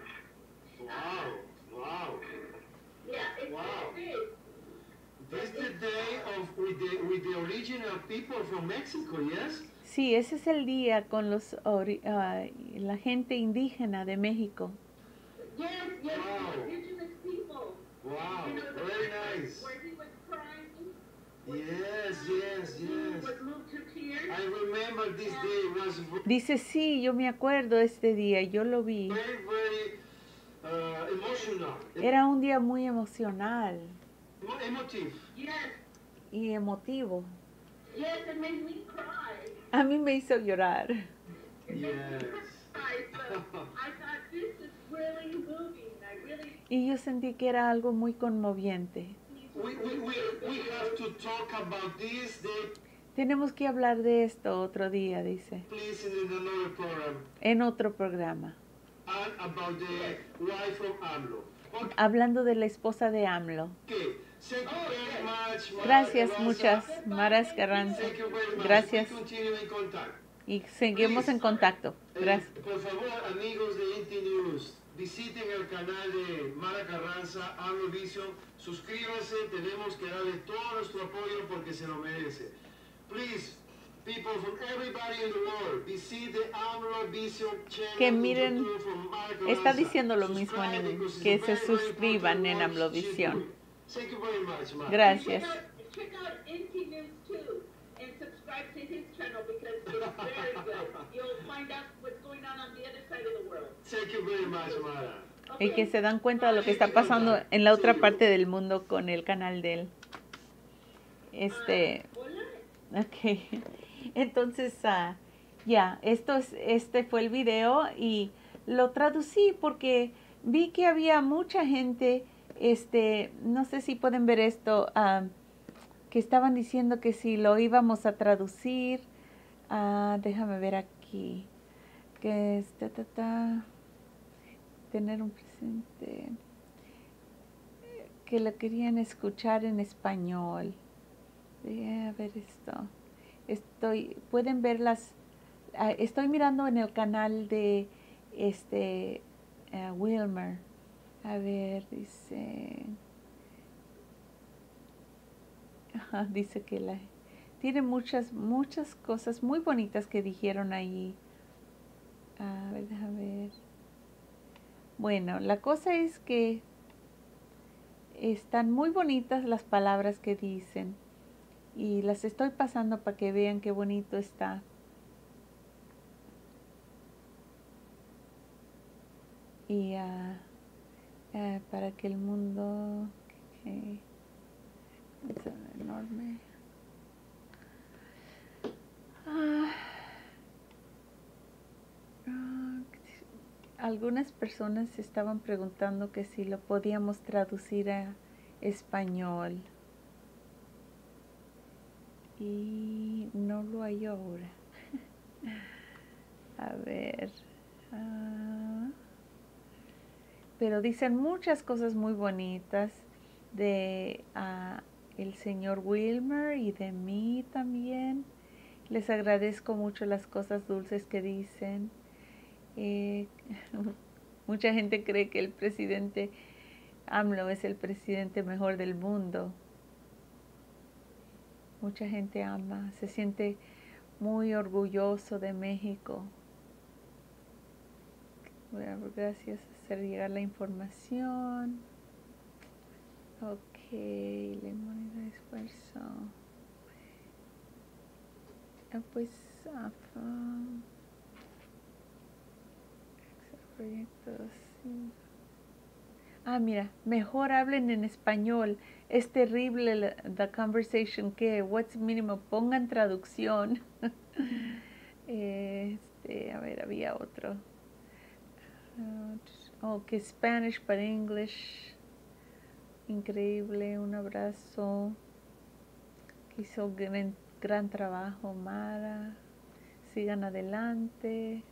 Wow. Yeah, it's Wow. big. This is the day with the original people from Mexico, yes? Sí, ese es el día con la gente indígena de México. Yes, Wow. indigenous people. Wow, The very part nice. where he was crying. Yes. Was moved to tears. I remember this day was Dice, sí, yo me acuerdo este día, yo lo vi. very emotional, Era un día muy emocional emotive. Yes, y emotivo. yes, it made me cry. A mí me hizo llorar. It made me Yes. cry. So I thought this is really moving. I really Y yo sentí que era algo muy conmoviente. We have to talk about this day, Tenemos que hablar de esto otro día, dice, please, in another program, en otro programa. and about the wife of AMLO. Hablando de la esposa de AMLO. Okay. Thank you very much, Mara Gracias, Carranza. muchas, Maras Carranza. Thank you very much. Gracias. We continue in contact. Y seguimos en contacto. Gracias. Por favor, amigos de Inti News, visiten el canal de Mara Carranza, AMLO Vision, suscríbanse, tenemos que darle todo nuestro apoyo porque se lo merece. Please, people from everybody in the world, visit the AMLO Vision channel Que in miren, YouTube from Mara Carranza. está diciendo lo mismo Subscribe en because it's que very, se very suscriban en important what she's AMLOvisión. doing. Thank you very much, Mara. Gracias. check out NT News too and subscribe to his channel because it's very good. You'll find out what's going on the other side of the world. Thank you very much, Mara. Y que se dan cuenta de lo que está pasando en la otra parte del mundo con el canal de él. Hola. Ok. Entonces, ya, este fue el video y lo traducí porque vi que había mucha gente, no sé si pueden ver esto, que estaban diciendo que si lo íbamos a traducir, déjame ver aquí, que es tener un presente, que lo querían escuchar en español. A ver esto. Pueden ver estoy mirando en el canal de Wilmer. A ver, dice. Dice que tiene muchas cosas muy bonitas que dijeron ahí. A ver, déjame ver. Bueno, la cosa es que están muy bonitas las palabras que dicen. Y las estoy pasando para que vean qué bonito está. Y para que el mundo... es enorme. Algunas personas estaban preguntando que si lo podíamos traducir a español. Y no lo hay ahora. A ver. Pero dicen muchas cosas muy bonitas de el señor Wilmer y de mí también. Les agradezco mucho las cosas dulces que dicen. Eh, mucha gente cree que el presidente AMLO es el presidente mejor del mundo. Mucha gente ama, se siente muy orgulloso de México. Bueno, gracias a hacer llegar la información. Ok, la moneda de esfuerzo. Pues, proyectos, sí. Mira, mejor hablen en español. Es terrible the conversation que, what's mínimo, pongan traducción. A ver, había otro. Que Spanish para English. Increíble, un abrazo. Que hizo gran trabajo, Mara. Sigan adelante.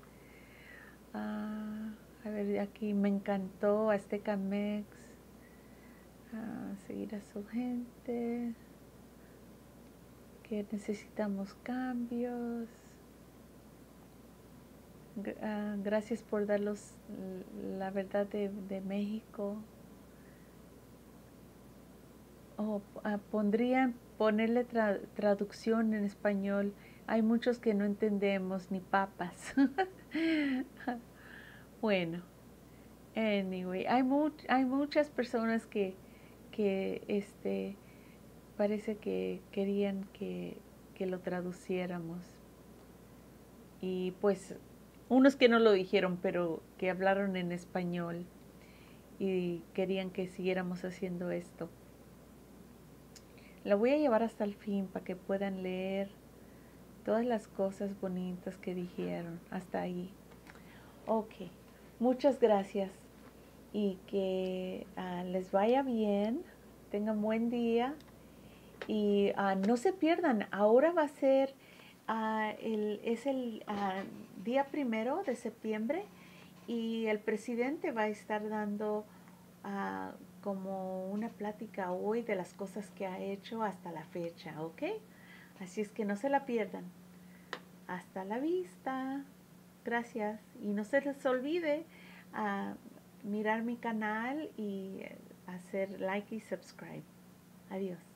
A ver, aquí me encantó Azteca Mex. Seguir a su gente. Que necesitamos cambios. Gracias por darnos la verdad de México. Pondrían ponerle traducción en español. Hay muchos que no entendemos ni papas. Bueno, anyway, hay muchas personas que parece que querían que lo traduciéramos. Y pues unos que no lo dijeron, pero que hablaron en español y querían que siguiéramos haciendo esto. La voy a llevar hasta el fin para que puedan leer todas las cosas bonitas que dijeron hasta ahí. Ok, muchas gracias y que les vaya bien, tengan buen día y no se pierdan, ahora va a ser el día 1 de septiembre y el presidente va a estar dando como una plática hoy de las cosas que ha hecho hasta la fecha, ¿ok? Así es que no se la pierdan. Hasta la vista. Gracias. Y no se les olvide mirar mi canal y hacer like y subscribe. Adiós.